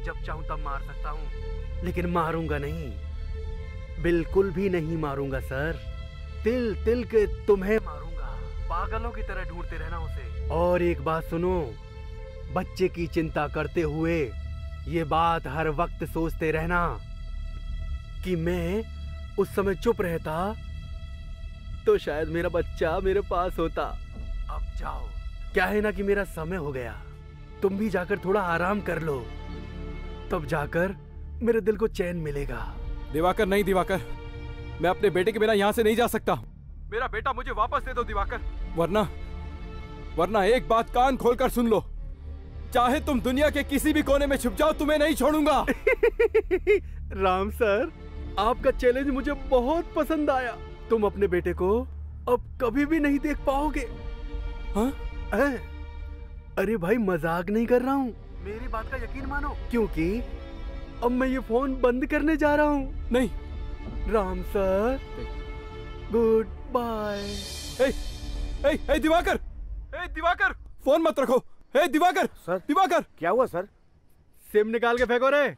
जब चाहूं तब मार सकता हूं, लेकिन मारूंगा नहीं, बिल्कुल भी नहीं मारूंगा सर। तिल तिल के तुम्हें मारूंगा, पागलों की तरह ढूंढते रहना उसे। और एक बात सुनो, बच्चे की चिंता करते हुए ये बात हर वक्त सोचते रहना कि मैं उस समय चुप रहता तो शायद मेरा बच्चा मेरे पास होता। अब जाओ, क्या है ना कि मेरा समय हो गया, तुम भी जाकर थोड़ा आराम कर लो, तब जाकर मेरे दिल को चैन मिलेगा। दिवाकर नहीं, दिवाकर, मैं अपने बेटे के बिना यहाँ से नहीं जा सकता। मेरा बेटा मुझे वापस दे दो दिवाकर, वरना एक बात कान खोलकर सुन लो, चाहे तुम दुनिया के किसी भी कोने में छुप जाओ, तुम्हें नहीं छोड़ूंगा। राम सर, आपका चैलेंज मुझे बहुत पसंद आया। तुम अपने बेटे को अब कभी भी नहीं देख पाओगे। हाँ? अरे भाई, मजाक नहीं कर रहा हूँ, मेरी बात का यकीन मानो, क्योंकि अब मैं ये फोन बंद करने जा रहा हूँ। नहीं Ram sir, goodbye. Diwakar, Diwakar, phone मत रखो। दिवाकर, सर, दिवाकर, क्या हुआ सर? सिम निकाल के फेंको रे।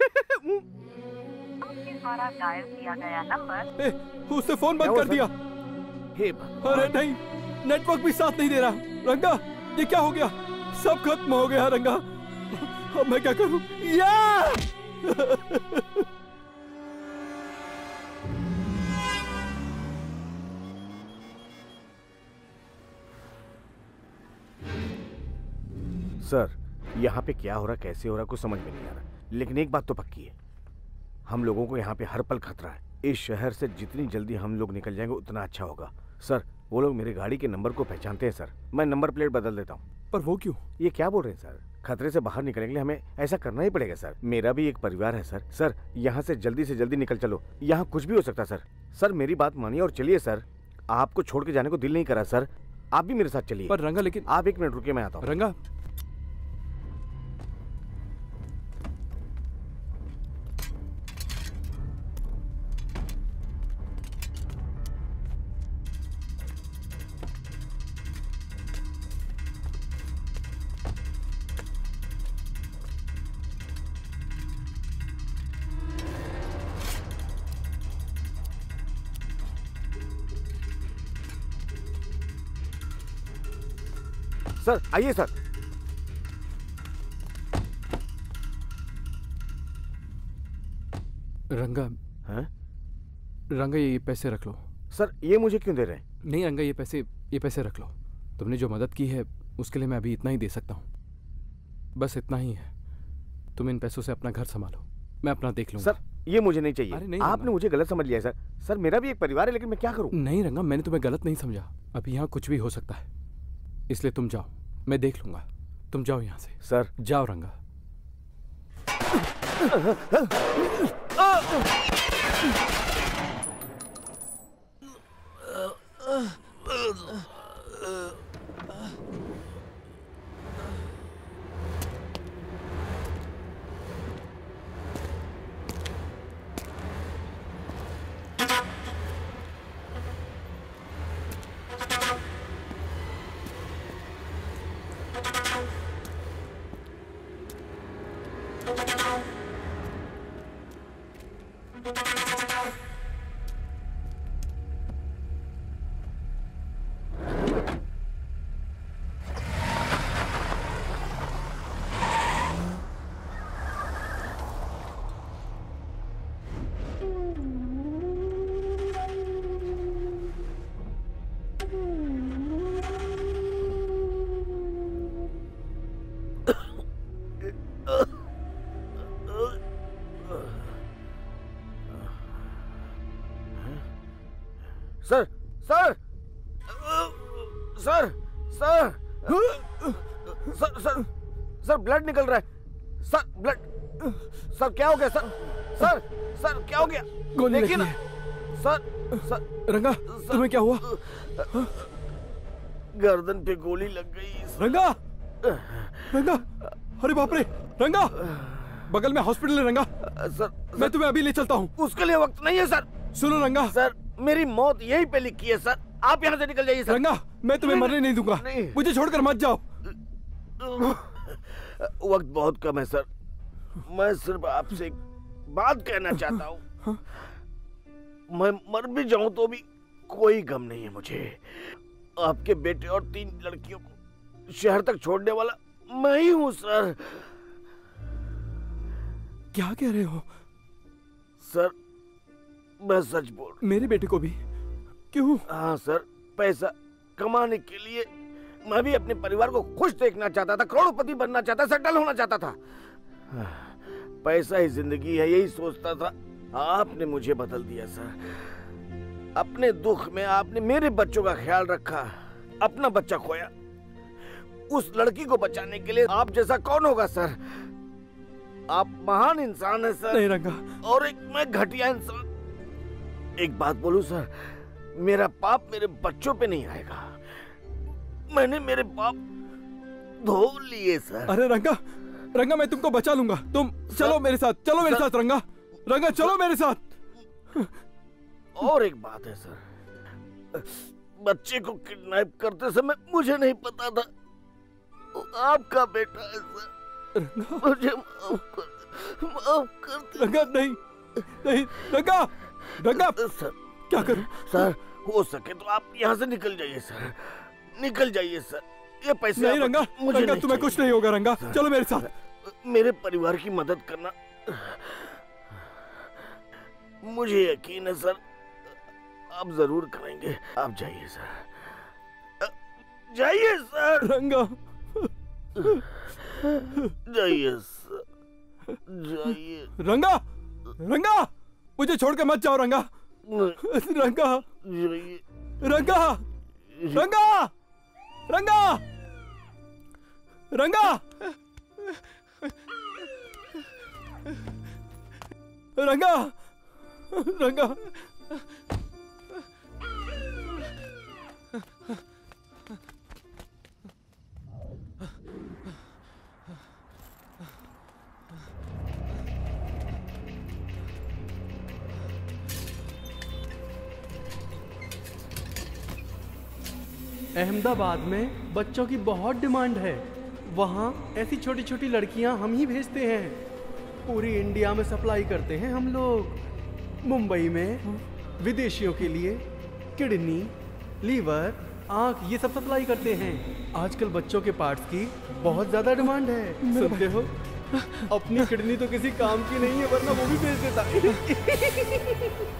आपके द्वारा डायल किया गया नंबर। उसने फोन बंद कर दिया। अरे नहीं, नेटवर्क भी साथ नहीं दे रहा। रंगा, ये क्या हो गया? सब खत्म हो गया रंगा, अब मैं क्या करूं? सर, यहाँ पे क्या हो रहा, कैसे हो रहा, कुछ समझ में नहीं आ रहा, लेकिन एक बात तो पक्की है, हम लोगों को यहाँ पे हर पल खतरा है। इस शहर से जितनी जल्दी हम लोग निकल जाएंगे उतना अच्छा होगा। सर, वो लोग मेरी गाड़ी के नंबर को पहचानते हैं सर, मैं नंबर प्लेट बदल देता हूँ। पर वो क्यों? ये क्या बोल रहे हैं सर? खतरे से बाहर निकलने के लिए हमें ऐसा करना ही पड़ेगा सर। मेरा भी एक परिवार है सर। सर, यहाँ से जल्दी निकल चलो, यहाँ कुछ भी हो सकता है सर। सर, मेरी बात मानिए और चलिए सर, आपको छोड़ के जाने को दिल नहीं करा सर, आप भी मेरे साथ चलिए। पर रंगा, लेकिन आप एक मिनट रुकिए, मैं आता हूँ। रंगा, सर आइए सर। रंगा, हैं? रंगा, ये पैसे रख लो। सर, ये मुझे क्यों दे रहे हैं? नहीं रंगा, ये पैसे रख लो। तुमने जो मदद की है उसके लिए मैं अभी इतना ही दे सकता हूँ, बस इतना ही है। तुम इन पैसों से अपना घर संभालो, मैं अपना देख लूंगा। सर, ये मुझे नहीं चाहिए। नहीं, आपने मुझे गलत समझ लिया सर। सर, मेरा भी एक परिवार है, लेकिन मैं क्या करूं? नहीं रंगा, मैंने तुम्हें गलत नहीं समझा। अभी यहाँ कुछ भी हो सकता है, इसलिए तुम जाओ, मैं देख लूंगा। तुम जाओ यहाँ से। सर, जाओ Ranga. Sir, sir, sir, sir, sir, sir, sir, blood निकल रहा है। Sir, blood. सर, क्या हो गया सर? सर, सर, क्या हो गया? गोली देखिए लगी ना। है। सर, रंगा, तुम्हें क्या हुआ? गर्दन पे गोली लग गई। रंगा, रंगा, अरे बाप रे, रंगा, बगल में हॉस्पिटल है रंगा। सर, मैं तुम्हें अभी ले चलता हूँ। उसके लिए वक्त नहीं है सर। सुनो रंगा, सर, मेरी मौत यही पे लिखी है सर, आप यहाँ से निकल जाइए सर। रंगा, मैं तुम्हें मरने नहीं दूंगा, मुझे छोड़कर मत जाओ। वक्त बहुत कम है सर, मैं सिर्फ आपसे एक बात कहना चाहता हूँ। मैं मर भी जाऊं तो भी कोई गम नहीं है मुझे। आपके बेटे और 3 लड़कियों को शहर तक छोड़ने वाला मैं ही हूँ सर। क्या कह रहे हो सर? मैं सच बोल। मेरे बेटे को भी? क्यों? हाँ सर, पैसा कमाने के लिए मैं भी अपने परिवार को खुश देखना चाहता था, करोड़पति बनना चाहता, सेटल होना चाहता था। पैसा ही जिंदगी है यही सोचता था। आपने मुझे बदल दिया सर। अपने दुख में आपने मेरे बच्चों का ख्याल रखा, अपना बच्चा खोया। उस लड़की को बचाने के लिए आप जैसा कौन होगा सर? आप महान इंसान है सर। नहीं रंगा। और एक मैं घटिया इंसान। एक बात बोलूं सर, मेरा पाप मेरे बच्चों पे नहीं आएगा। मैंने मेरे पाप धो लिए सर। अरे रंगा, रंगा मैं तुमको बचा लूंगा। तुम चलो मेरे साथ, चलो मेरे साथ रंगा। रंगा चलो मेरे साथ। और एक बात है सर, बच्चे को किडनैप करते समय मुझे नहीं पता था आपका बेटा है सर। मुझे माफ कर दे। रंगा नहीं, नहीं रंगा, रंगा सर क्या करूं? सर हो सके तो आप यहाँ से निकल जाइए सर, निकल जाइए सर। ये पैसे नहीं रंगा, मुझे रंगा तुम्हें कुछ नहीं होगा रंगा। चलो मेरे साथ। मेरे परिवार की मदद करना, मुझे यकीन है सर आप जरूर करेंगे। आप जाइए सर, जाइए सर। रंगा जाइए सर, जाइए। रंगा, रंगा मुझे छोड़ के मत जाओ रंगा। रंगा, रंगा, रंगा, रंगा, रंगा, रंगा, रंगा। अहमदाबाद में बच्चों की बहुत डिमांड है। वहाँ ऐसी छोटी छोटी लड़कियाँ हम ही भेजते हैं। पूरी इंडिया में सप्लाई करते हैं हम लोग। मुंबई में विदेशियों के लिए किडनी, लीवर, आँख ये सब सप्लाई करते हैं। आजकल बच्चों के पार्ट्स की बहुत ज़्यादा डिमांड है। सुनते हो? अपनी किडनी तो किसी काम की नहीं है, वरना वो भी भेज देता।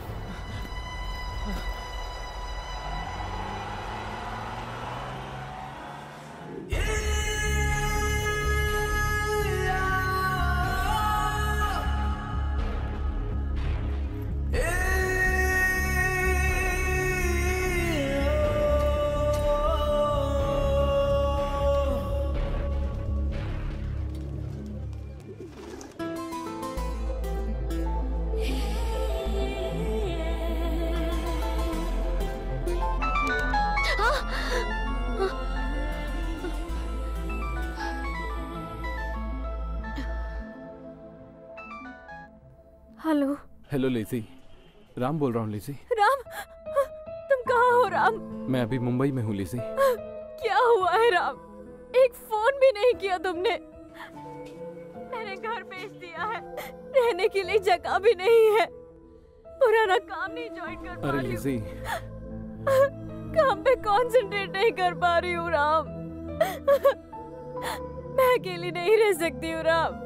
हेलो। हेलो लिज़ी, राम बोल रहा हूँ लिज़ी। राम, तुम कहाँ हो राम? मैं अभी मुंबई में हूँ लिज़ी। क्या हुआ है राम? एक फोन भी नहीं किया तुमने। मैंने घर बेच दिया है, रहने के लिए जगह भी नहीं है, पुराना काम नहीं ज्वाइन कर पा अरे रही लिज़ी, काम पे कंसंट्रेट नहीं कर पा रही हूँ राम। मैं अकेली नहीं रह सकती हूँ राम।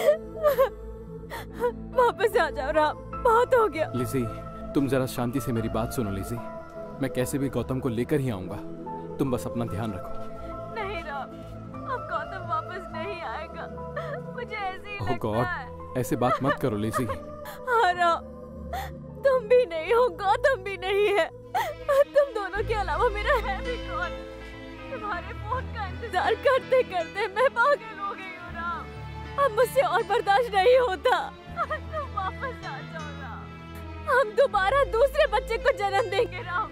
वापस आ जाओ राम, बहुत हो गया। लिज़ी, तुम जरा शांति से मेरी बात सुनो लिज़ी। मैं कैसे भी गौतम को लेकर ही आऊंगा, तुम बस अपना ध्यान रखो। नहीं राम, अब गौतम वापस नहीं आएगा, मुझे ऐसे ही ओह लगता गॉड, है। ऐसे बात मत करो लिज़ी। हाँ राम, तुम भी नहीं हो, गौतम भी नहीं है। तुम दोनों के अलावा मेरा है भी कौन? तुम्हारे फोन का इंतजार करते करते मैं पागल हो गई हूँ राम। अब मुझसे और बर्दाश्त नहीं होता। तुम वापस आ जाओ राम, हम दोबारा दूसरे बच्चे को जन्म देंगे राम।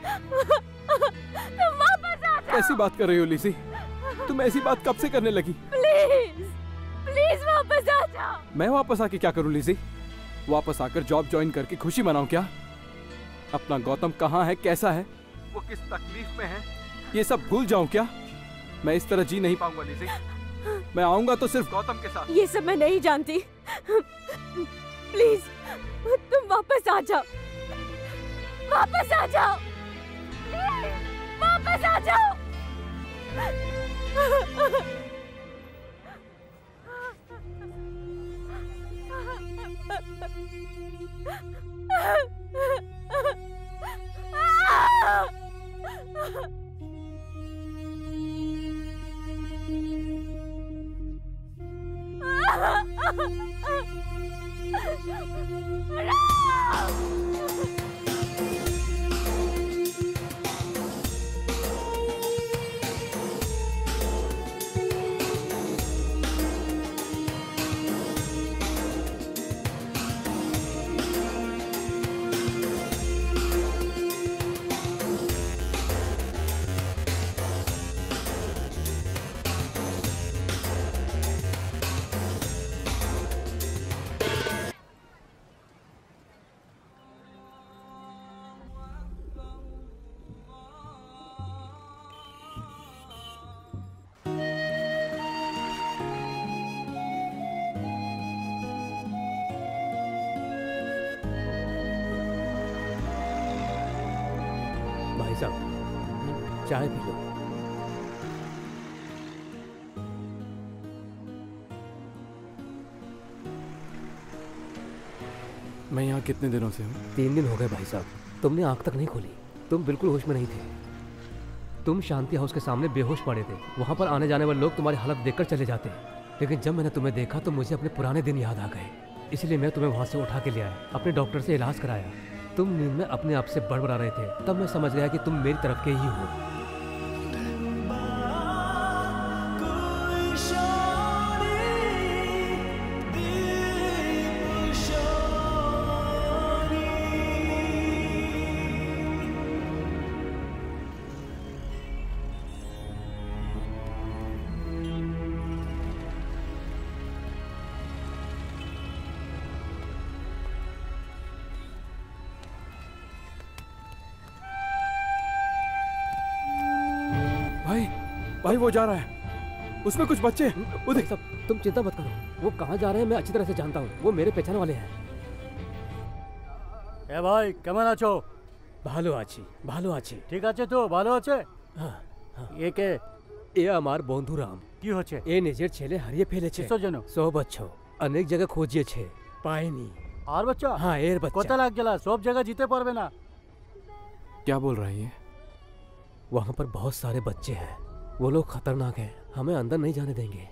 तुम वापस आ जाओ। ऐसी बात कर रही हो लिज़ी? तुम ऐसी बात कब से करने लगी? प्लीज प्लीज वापस आ जाओ। मैं वापस आके क्या करूं लिज़ी? वापस आकर जॉब ज्वाइन करके खुशी मनाऊं क्या? अपना गौतम कहाँ है, कैसा है, वो किस तकलीफ में है, ये सब भूल जाऊं क्या? मैं इस तरह जी नहीं पाऊंगा लिज़ी। मैं आऊंगा तो सिर्फ गौतम के साथ। ये सब मैं नहीं जानती। प्लीज तुम वापस आ जाओ, वापस आ जाओ, वापस आ जाओ। भाई साहब चाय पी लो। मैं यहाँ कितने दिनों से हूँ? 3 दिन हो गए भाई साहब। तुमने आंख तक नहीं खोली। तुम बिल्कुल होश में नहीं थे। तुम शांति हाउस के सामने बेहोश पड़े थे। वहाँ पर आने जाने वाले लोग तुम्हारी हालत देखकर चले जाते हैं, लेकिन जब मैंने तुम्हें देखा तो मुझे अपने पुराने दिन याद आ गए। इसलिए मैं तुम्हें वहाँ से उठा के ले आया, अपने डॉक्टर से इलाज कराया। तुम नींद में अपने आप से बड़बड़ा रहे थे, तब मैं समझ गया कि तुम मेरी तरफ के ही हो। भाई वो जा रहा है, उसमें कुछ बच्चे। सब तुम चिंता मत करो, वो कहाँ जा रहे हैं मैं अच्छी तरह से जानता हूँ। वो मेरे पहचान वाले हैं। এ ভাই কেমন আছো? ভালো আছি, ভালো আছি। ঠিক আছে তো? ভালো আছে? এ কে? এ আমার বন্ধু রাম। কি হচ্ছে? এ নিজের ছেলে হারিয়ে ফেলেছে। কিসের জন্য? 100 বছর অনেক জায়গা খুঁজিয়েছে, পায়নি। আর বাচ্চা? हाँ এর বাচ্চা। কত লাগ গেল? সব জায়গা যেতে পারবে না। क्या बोल रही है? वहाँ पर बहुत सारे बच्चे हैं, वो लोग खतरनाक हैं, हमें अंदर नहीं जाने देंगे।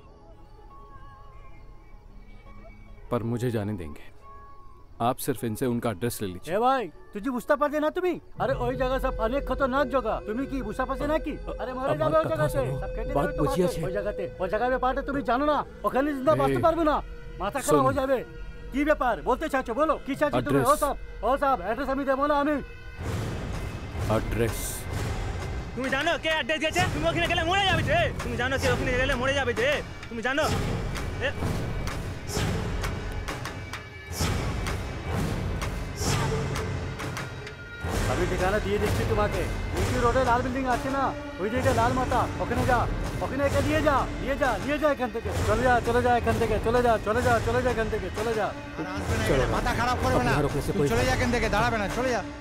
पर मुझे जाने देंगे। आप सिर्फ इनसे उनका एड्रेस ले लीजिए। এ ভাই তুই বুঝতে পারছ না তুমি? আরে ওই জায়গা সব অনেক খতরনাক জায়গা, তুমি কি বুঝতে পারছ না কি? আরে মরে যাবে ওই জায়গাতে, সব কেটে বাত বুঝিয়েছে। ওই জায়গাতে, ওই জায়গার ব্যাপারটা তুমি জানো না, ওখানে জিন্দা বাঁচতে পারবে না, মাথা খারাপ হয়ে যাবে। কি ব্যাপার বলতে চাচ্ছো বলো, কি চাচ্ছো তুমি? ও সব অ্যাড্রেস আমি দেবো না আমি। অ্যাড্রেস তুমি জানো কে অ্যাড্রেস দিয়েছে? তুমি ওখানে গেলে মরে যাবে যে। তুমি জানো কে ওখানে গেলে মরে যাবে যে? তুমি জানো? আমি ঠিকানা দিয়ে দিচ্ছি তোমাকে। নিচু রোডে লাল বিল্ডিং আছে না, ওই দিকে লাল মাথা, ওখানে যা, ওখানে একে নিয়ে যা, নিয়ে যা, নিয়ে যা এখান থেকে। চলে যা, চলে যা এখান থেকে, চলে যা, চলে যা, চলে যা এখান থেকে, চলে যা। মাথা খারাপ করবে না, চলে যা এখান থেকে, দাঁড়াবে না, চলে যা।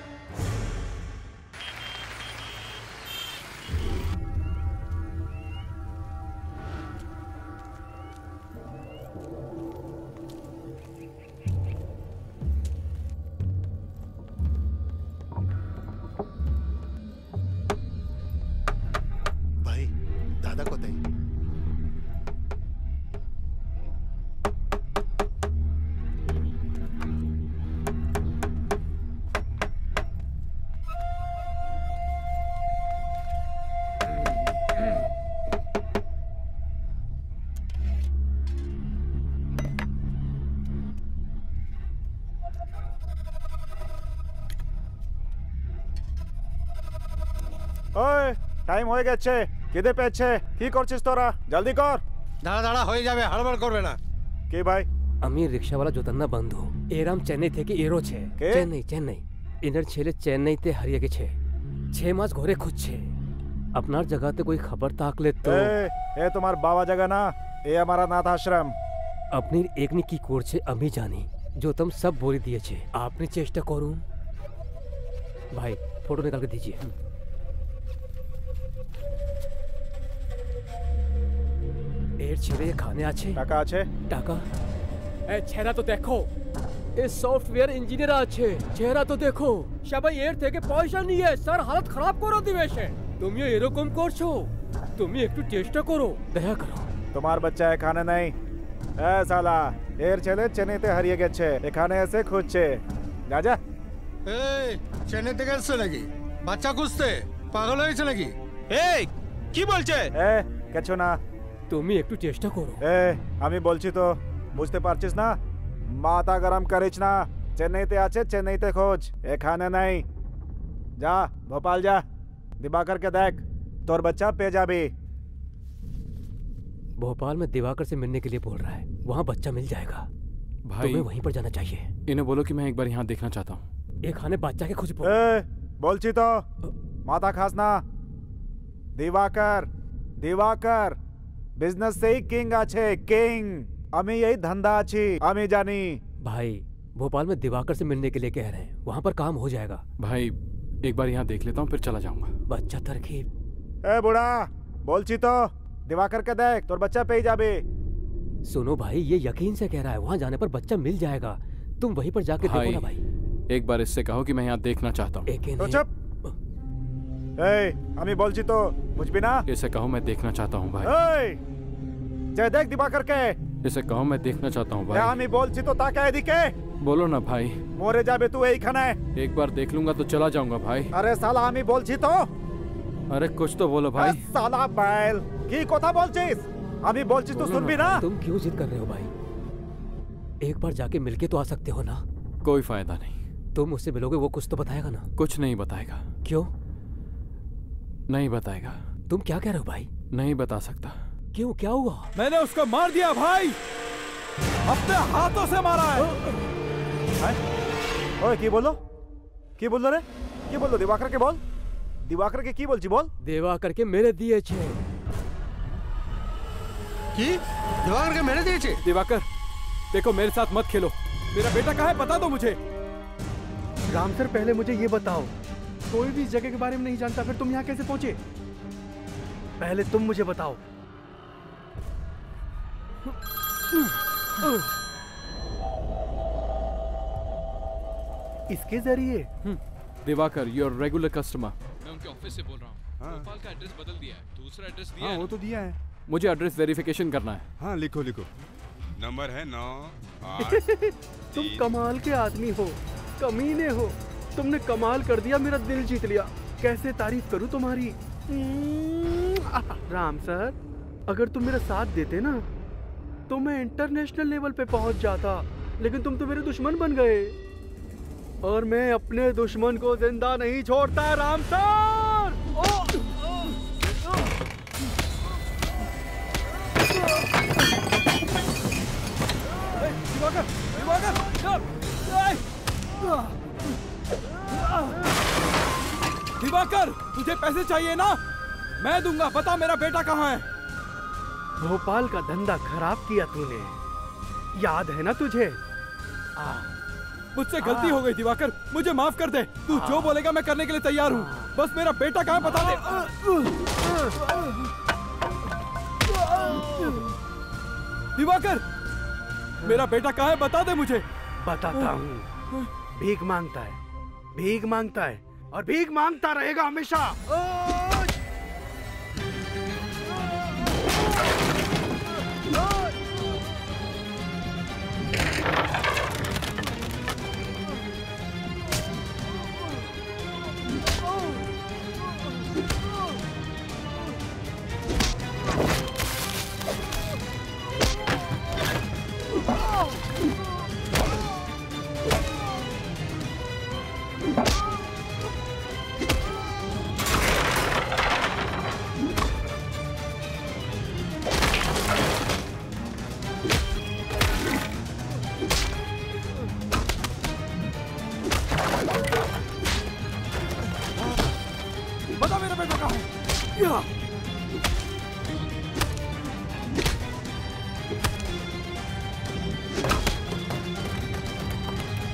दादा को दे। ओए टाइम হয়ে গেছে, কেদে পেছে, কি করছিস তোরা? জলদি কর। দাঁড়া দাঁড়া হয়ে যাবে, হড়বড় করবে না। কে ভাই? আমি রিক্সাওয়ালা জোতান্না বন্ধু। এরাম চেন্নাই থেকে এরোছে। চেন্নাই চেন্নাই ইনার ছেলে চেন্নাইতে হারিয়ে গেছে, 6 মাস ঘরে খুঁজছে। আপনার জায়গাতে कोई खबर থাকলে তো। এ তোমার বাবা জায়গা না, ये हमारा नाथ आश्रम। अपनी एकनी की कोर छे अमी जानी जो तुम सब बोली दिए छे। आपने चेष्टा करूं भाई, फोटो निकाल के दीजिए। एर ছেড়ে খানে আছে টাকা আছে টাকা এ ছেড়া তো দেখো এ সফটওয়্যার ইঞ্জিনিয়ার আছে ছেড়া তো দেখো সবাই এর থেকে পয়সা নিয়ে স্যার হালত খারাপ করে দিবে সে তুমি এরকম করছো তুমি একটু চেষ্টা করো দয়া করো তোমার বাচ্চা এখানে নাই এ সালা এর ছেলে চেন্নাইতে হারিয়ে গেছে এখানে এসে খুঁজছে যা যা এই চেন্নাইতে গেছে নাকি বাচ্চা খুঁজতে পাগল হয়েছে নাকি এই কি বলছে এ কিছু না তুমি একটু চেষ্টা করো এ আমি বলছি তো বুঝতে পারছিস না মাথা গরম করিস না চেন্নাইতে আছে চেন্নাইতে খোঁজ এখানে নাই যা ভোপাল যা दिवाकर के देख तोर बच्चा पे जाबी भोपाल में दिवाकर से मिलने के लिए बोल रहा है वहाँ बच्चा मिल जाएगा भाई तुम्हें वहीं पर जाना चाहिए इन्हें बोलो कि मैं एक बार यहाँ देखना चाहता हूँ एक खाने बच्चा के खुश बोलची तो माथा खास ना दिवाकर दिवाकर बिजनेस से ही किंग आछे किंग अमी यही धंधा आछी अमी जानी भाई भोपाल में दिवाकर से मिलने के लिए कह रहे हैं वहाँ पर काम हो जाएगा भाई एक बार यहाँ देख लेता हूँ फिर चला जाऊंगा बच्चा तरकीब ए बुढ़ा बोलची तो दिवाकर के देख तोर बच्चा पे ही जाबे सुनो भाई ये यकीन से कह रहा है वहाँ जाने पर बच्चा मिल जाएगा तुम वहीं पर जाके देखो ना भाई एक बार इससे कहो कि मैं यहाँ देखना चाहता हूँ तो चुप अमी बोलची तो कुछ भी ना इसे कहो मैं देखना चाहता हूँ भाई जय देख दिवाकर के इसे कहो मैं देखना चाहता हूँ भाई अमी बोलची तो ताकि दिखे बोलो ना भाई मोरे जाबे तू यही खाना है एक बार देख लूंगा तो चला जाऊंगा भाई अरे साला हमी बोलची तो अरे कुछ तो बोलो भाई साला बैल की कोथा बोलचीस हमी बोलची तो सुन भी ना तुम क्यों जिद कर रहे हो भाई एक बार जाके मिलके तो आ सकते हो ना कोई फायदा नहीं तुम उससे मिलोगे वो कुछ तो बताएगा ना कुछ नहीं बताएगा क्यों नहीं बताएगा तुम क्या कह रहे हो भाई नहीं बता सकता क्यों क्या हुआ मैंने उसको मार दिया भाई अपने हाथों से मारा है ओए की बोलो रे की बोलो दिवाकर के बोल दिवाकर के की बोलची बोल दिवाकर के मेरे दिए छे की दिवाकर के मेरे दिए छे दिवाकर देखो मेरे साथ मत खेलो मेरा बेटा कहाँ है बता दो मुझे राम सर पहले मुझे ये बताओ कोई भी इस जगह के बारे में नहीं जानता फिर तुम यहाँ कैसे पहुंचे पहले तुम मुझे बताओ इसके जरिए दिवाकर योर रेगुलर कस्टमर मैं उनके ऑफिस से बोल रहा हूँ भोपाल का एड्रेस बदल दिया है दूसरा एड्रेस दिया है वो तो दिया है मुझे एड्रेस वेरिफिकेशन करना है हाँ लिखो लिखो नंबर है 9 8 तुम कमाल के आदमी हो कमीने हो तुमने कमाल कर दिया मेरा दिल जीत लिया कैसे तारीफ करूं तुम्हारी राम सर अगर तुम मेरा साथ देते ना तो मैं इंटरनेशनल लेवल पे पहुंच जाता लेकिन तुम तो मेरे दुश्मन बन गए और मैं अपने दुश्मन को जिंदा नहीं छोड़ता राम सर दिवाकर तुझे पैसे चाहिए ना मैं दूंगा बता मेरा बेटा कहाँ है भोपाल का धंधा खराब किया तूने याद है ना तुझे मुझसे गलती हो गई दिवाकर मुझे माफ कर दे तू जो बोलेगा मैं करने के लिए तैयार हूँ बस मेरा बेटा कहाँ बता दे दिवाकर मेरा बेटा कहाँ है बता दे मुझे बताता हूँ भीख मांगता है और भीख मांगता रहेगा हमेशा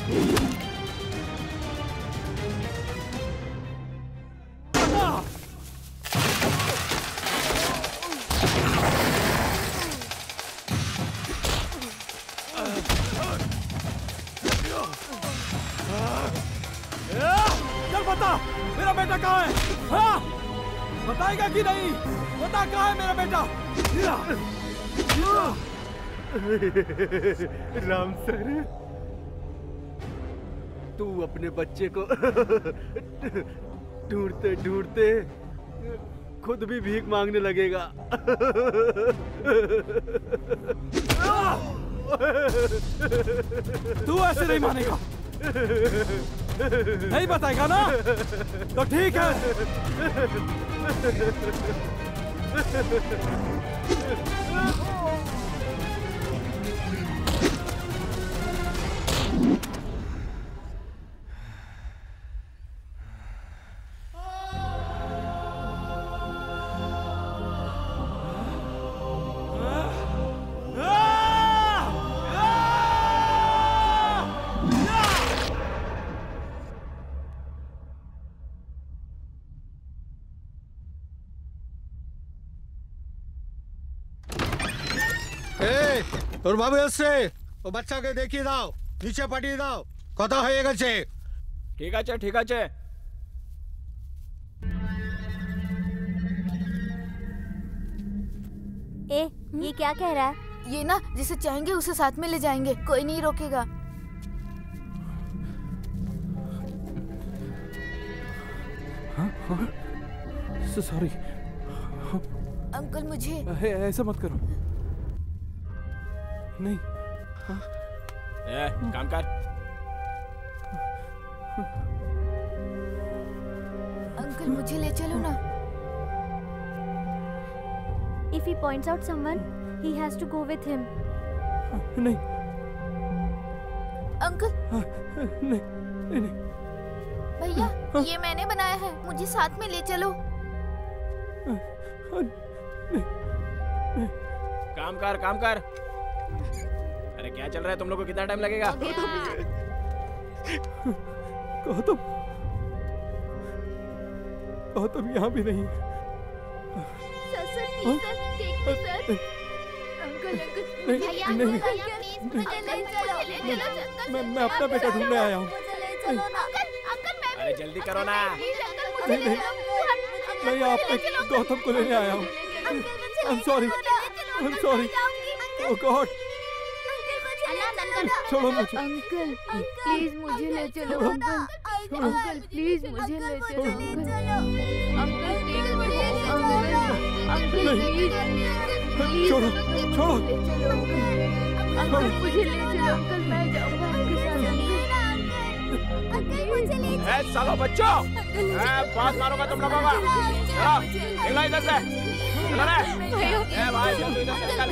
चल बता, मेरा बेटा कहाँ है? हाँ? बताएगा कि नहीं? बता कहाँ है मेरा बेटा? राम सर, तू अपने बच्चे को ढूंढते ढूंढते खुद भी भीख मांगने लगेगा। तू ऐसे नहीं मानेगा। नहीं बताएगा ना? तो ठीक है। তোর বাবু এসছে, ও বাচ্চাকে দেখিয়ে দাও, নিচে পাঠিয়ে দাও, কথা হয়ে গেছে। ঠিক আছে ঠিক আছে। ए, ये क्या कह रहा है? ये ना जिसे चाहेंगे उसे साथ में ले जाएंगे, कोई नहीं रोकेगा। सॉरी अंकल मुझे ऐसा मत करो। नहीं काम कर। अंकल मुझे ले चलो ना। If he points out someone, he has to go with him. नहीं अंकल नहीं नहीं भैया, ये मैंने बनाया है, मुझे साथ में ले चलो। काम कर काम कर। अरे क्या चल रहा है तुम लोग को? कितना टाइम लगेगा? गौतम गौतम यहाँ भी नहीं है। मैं अपना बेटा ढूंढने आया हूँ। अरे जल्दी करो ना। मैं यहाँ पे गौतम को लेने आया हूँ। I'm sorry. Oh God. छोड़ो मुझे। अंकल प्लीज मुझे ले चलो। अंकल प्लीज मुझे ले चलो। Uncle please. छोड़ो छोड़ो। अंकल मुझे ले चलो। अंकल मैं जाऊंगा आपके साथ। ए सालो बच्चों, बहुत मारूंगा तुम लोगों को। चलो निकलो इधर से। चलो रे। ए भाई जल्दी इधर से निकल।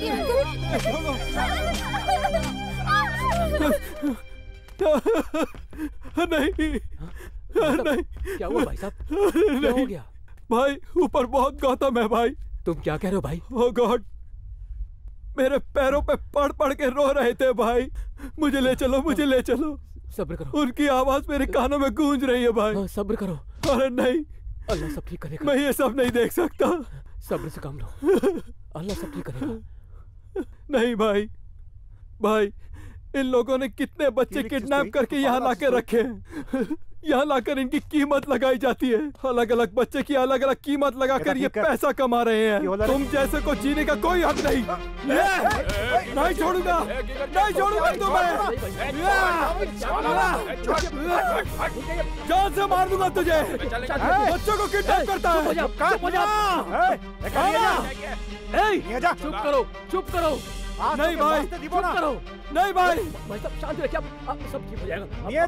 नहीं नहीं। क्या हुआ भाई साहब? क्या हो गया? भाई ऊपर बहुत गौतम है भाई। तुम क्या कह रहे हो भाई? ओ गॉड, मेरे पैरों पे पड़ पड़ के रो रहे थे भाई। मुझे ले चलो, मुझे ले चलो। सब्र करो। उनकी आवाज मेरे कानों में गूंज रही है भाई। सब्र करो। अरे नहीं, अल्लाह सब ठीक करेगा। मैं ये सब नहीं देख सकता। सब्र से काम लो, अल्लाह सब ठीक करेगा। नहीं भाई, भाई इन लोगों ने कितने बच्चे किडनैप करके यहाँ लाके रखे हैं। यहाँ लाकर इनकी कीमत लगाई जाती है। अलग अलग बच्चे की अलग अलग कीमत लगाकर ये पैसा कमा रहे हैं। तुम जैसे को जीने का कोई हक नहीं। नहीं छोड़ूंगा, नहीं छोड़ूंगा तुम्हें। जान से मार दूंगा तुझे। बच्चों को किडनैप करता है। चुप करो, चुप करो। नहीं भाई, चुप करो। नहीं भाई, भाई साहब शांत रखिए, आप सब ठीक हो जाएगा।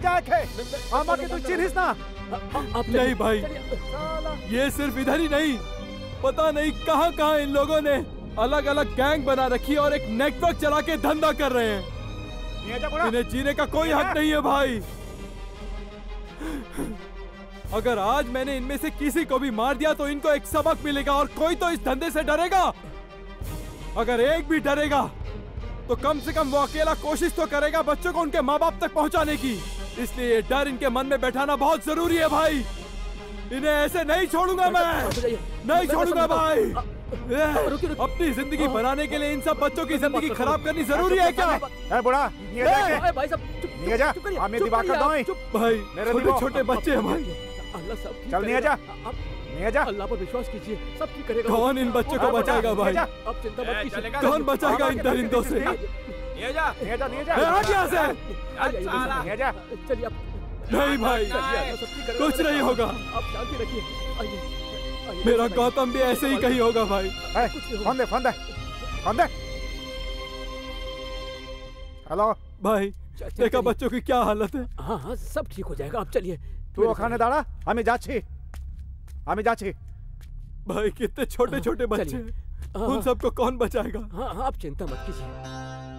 नहीं भाई, ये सिर्फ इधर ही नहीं, पता नहीं कहां कहां इन लोगों ने अलग अलग गैंग बना रखी है और एक नेटवर्क चला के धंधा कर रहे हैं। इन्हें जीने का कोई हक नहीं है भाई। अगर आज मैंने इनमें से किसी को भी मार दिया तो इनको एक सबक मिलेगा और कोई तो इस धंधे से डरेगा। अगर एक भी डरेगा तो कम से कम वो अकेला कोशिश तो करेगा बच्चों को उनके माँ बाप तक पहुँचाने की। इसलिए ये डर इनके मन में बैठाना बहुत जरूरी है भाई। इन्हें ऐसे नहीं छोड़ूंगा मैं, नहीं छोड़ूंगा भाई। अपनी जिंदगी बनाने के लिए इन सब बच्चों की जिंदगी खराब करनी जरूरी है क्या? बुढ़ा भाई साहब नहीं जा, मैं दिवाकर दो भाई, छोटे छोटे बच्चे हैं भाई। अल्लाह सब चल नहीं जा, नहीं जा। अल्लाह पर विश्वास कीजिए, सब ठीक करेगा। कौन इन बच्चों को बचाएगा भाई? अब चिंता मत कीजिए। कौन बचाएगा इन दरिंदों से? नहीं जा, नहीं जा, नहीं जा। हट यहाँ से। नहीं जा। चलिए आप। नहीं भाई, कुछ नहीं होगा। आप शांति रखिए। आइए। मेरा गौतम भी ऐसे ही कहीं होगा भाई। फोन दे, फोन दे, फोन दे। हेलो भाई, देखा बच्चों की क्या हालत है? हाँ हाँ सब ठीक हो जाएगा, आप चलिए। तू ओखाने दाड़ा, हमें जाची, हमें जाची। भाई कितने छोटे छोटे बच्चे हैं, उन सबको कौन बचाएगा? हाँ हाँ आप चिंता मत कीजिए।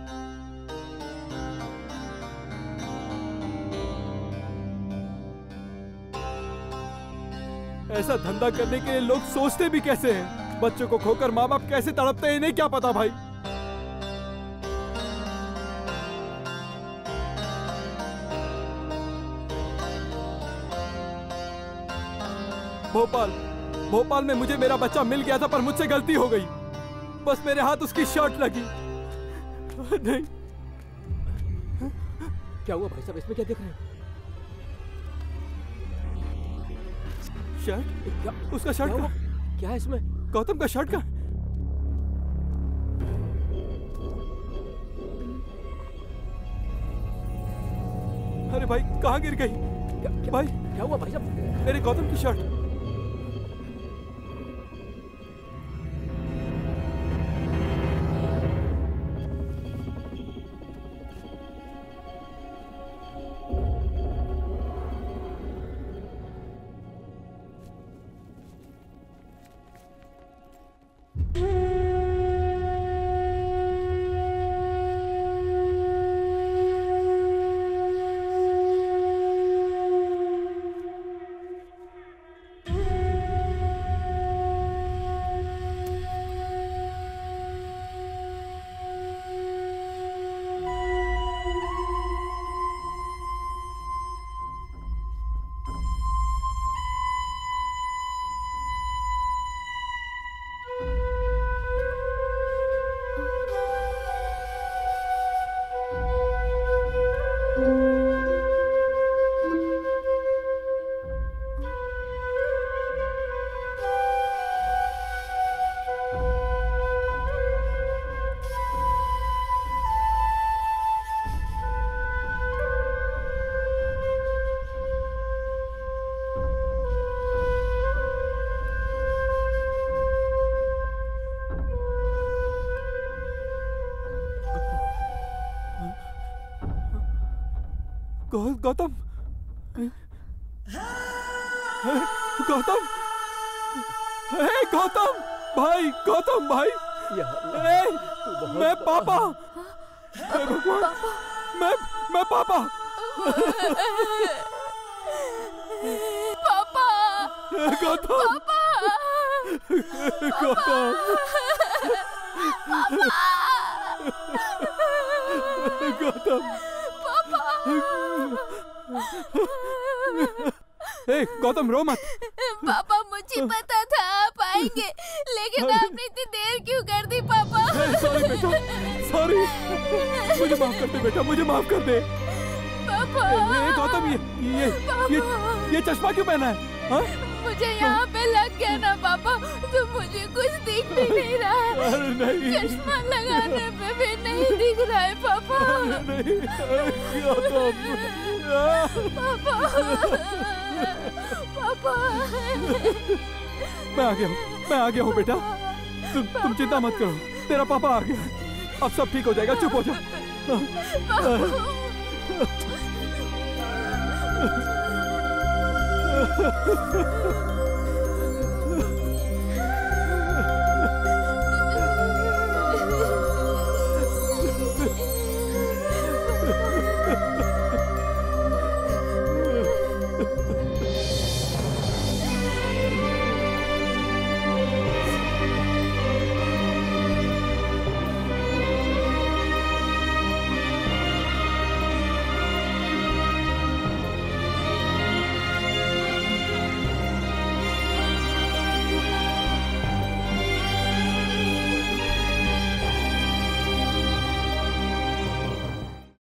ऐसा धंधा करने के लिए लोग सोचते भी कैसे हैं? बच्चों को खोकर माँ बाप कैसे तड़पते हैं इन्हें क्या पता भाई। भोपाल में मुझे मेरा बच्चा मिल गया था, पर मुझसे गलती हो गई। बस मेरे हाथ उसकी शर्ट लगी। नहीं। क्या हुआ भाई साहब, इसमें क्या देख रहे हैं? शर्ट? क्या? उसका शर्ट का? क्या है इसमें? गौतम का शर्ट का? अरे भाई कहाँ गिर गई? भाई क्या हुआ भाई साहब? मेरे गौतम की शर्ट। गौतम, गौतम, गौतम भाई, गौतम भाई, मैं पापा, मैं पापा, पापा, गौतम, गौतम, गौतम, गौतम रो मत। पापा मुझे पता था आप आएंगे, लेकिन आपने इतनी देर क्यों कर दी पापा? सॉरी बेटा, सॉरी, मुझे माफ कर दे बेटा, मुझे माफ कर दे। पापा, गौतम ये चश्मा क्यों पहना है? हा? मुझे यहाँ पे लग गया ना पापा, तो मुझे कुछ दिख भी नहीं रहा है। चश्मा लगाने पे भी नहीं दिख रहा है पापा। पापा, मैं आ गया हूँ बेटा, तुम चिंता मत करो, तेरा पापा आ गया, अब सब ठीक हो जाएगा, चुप हो जा।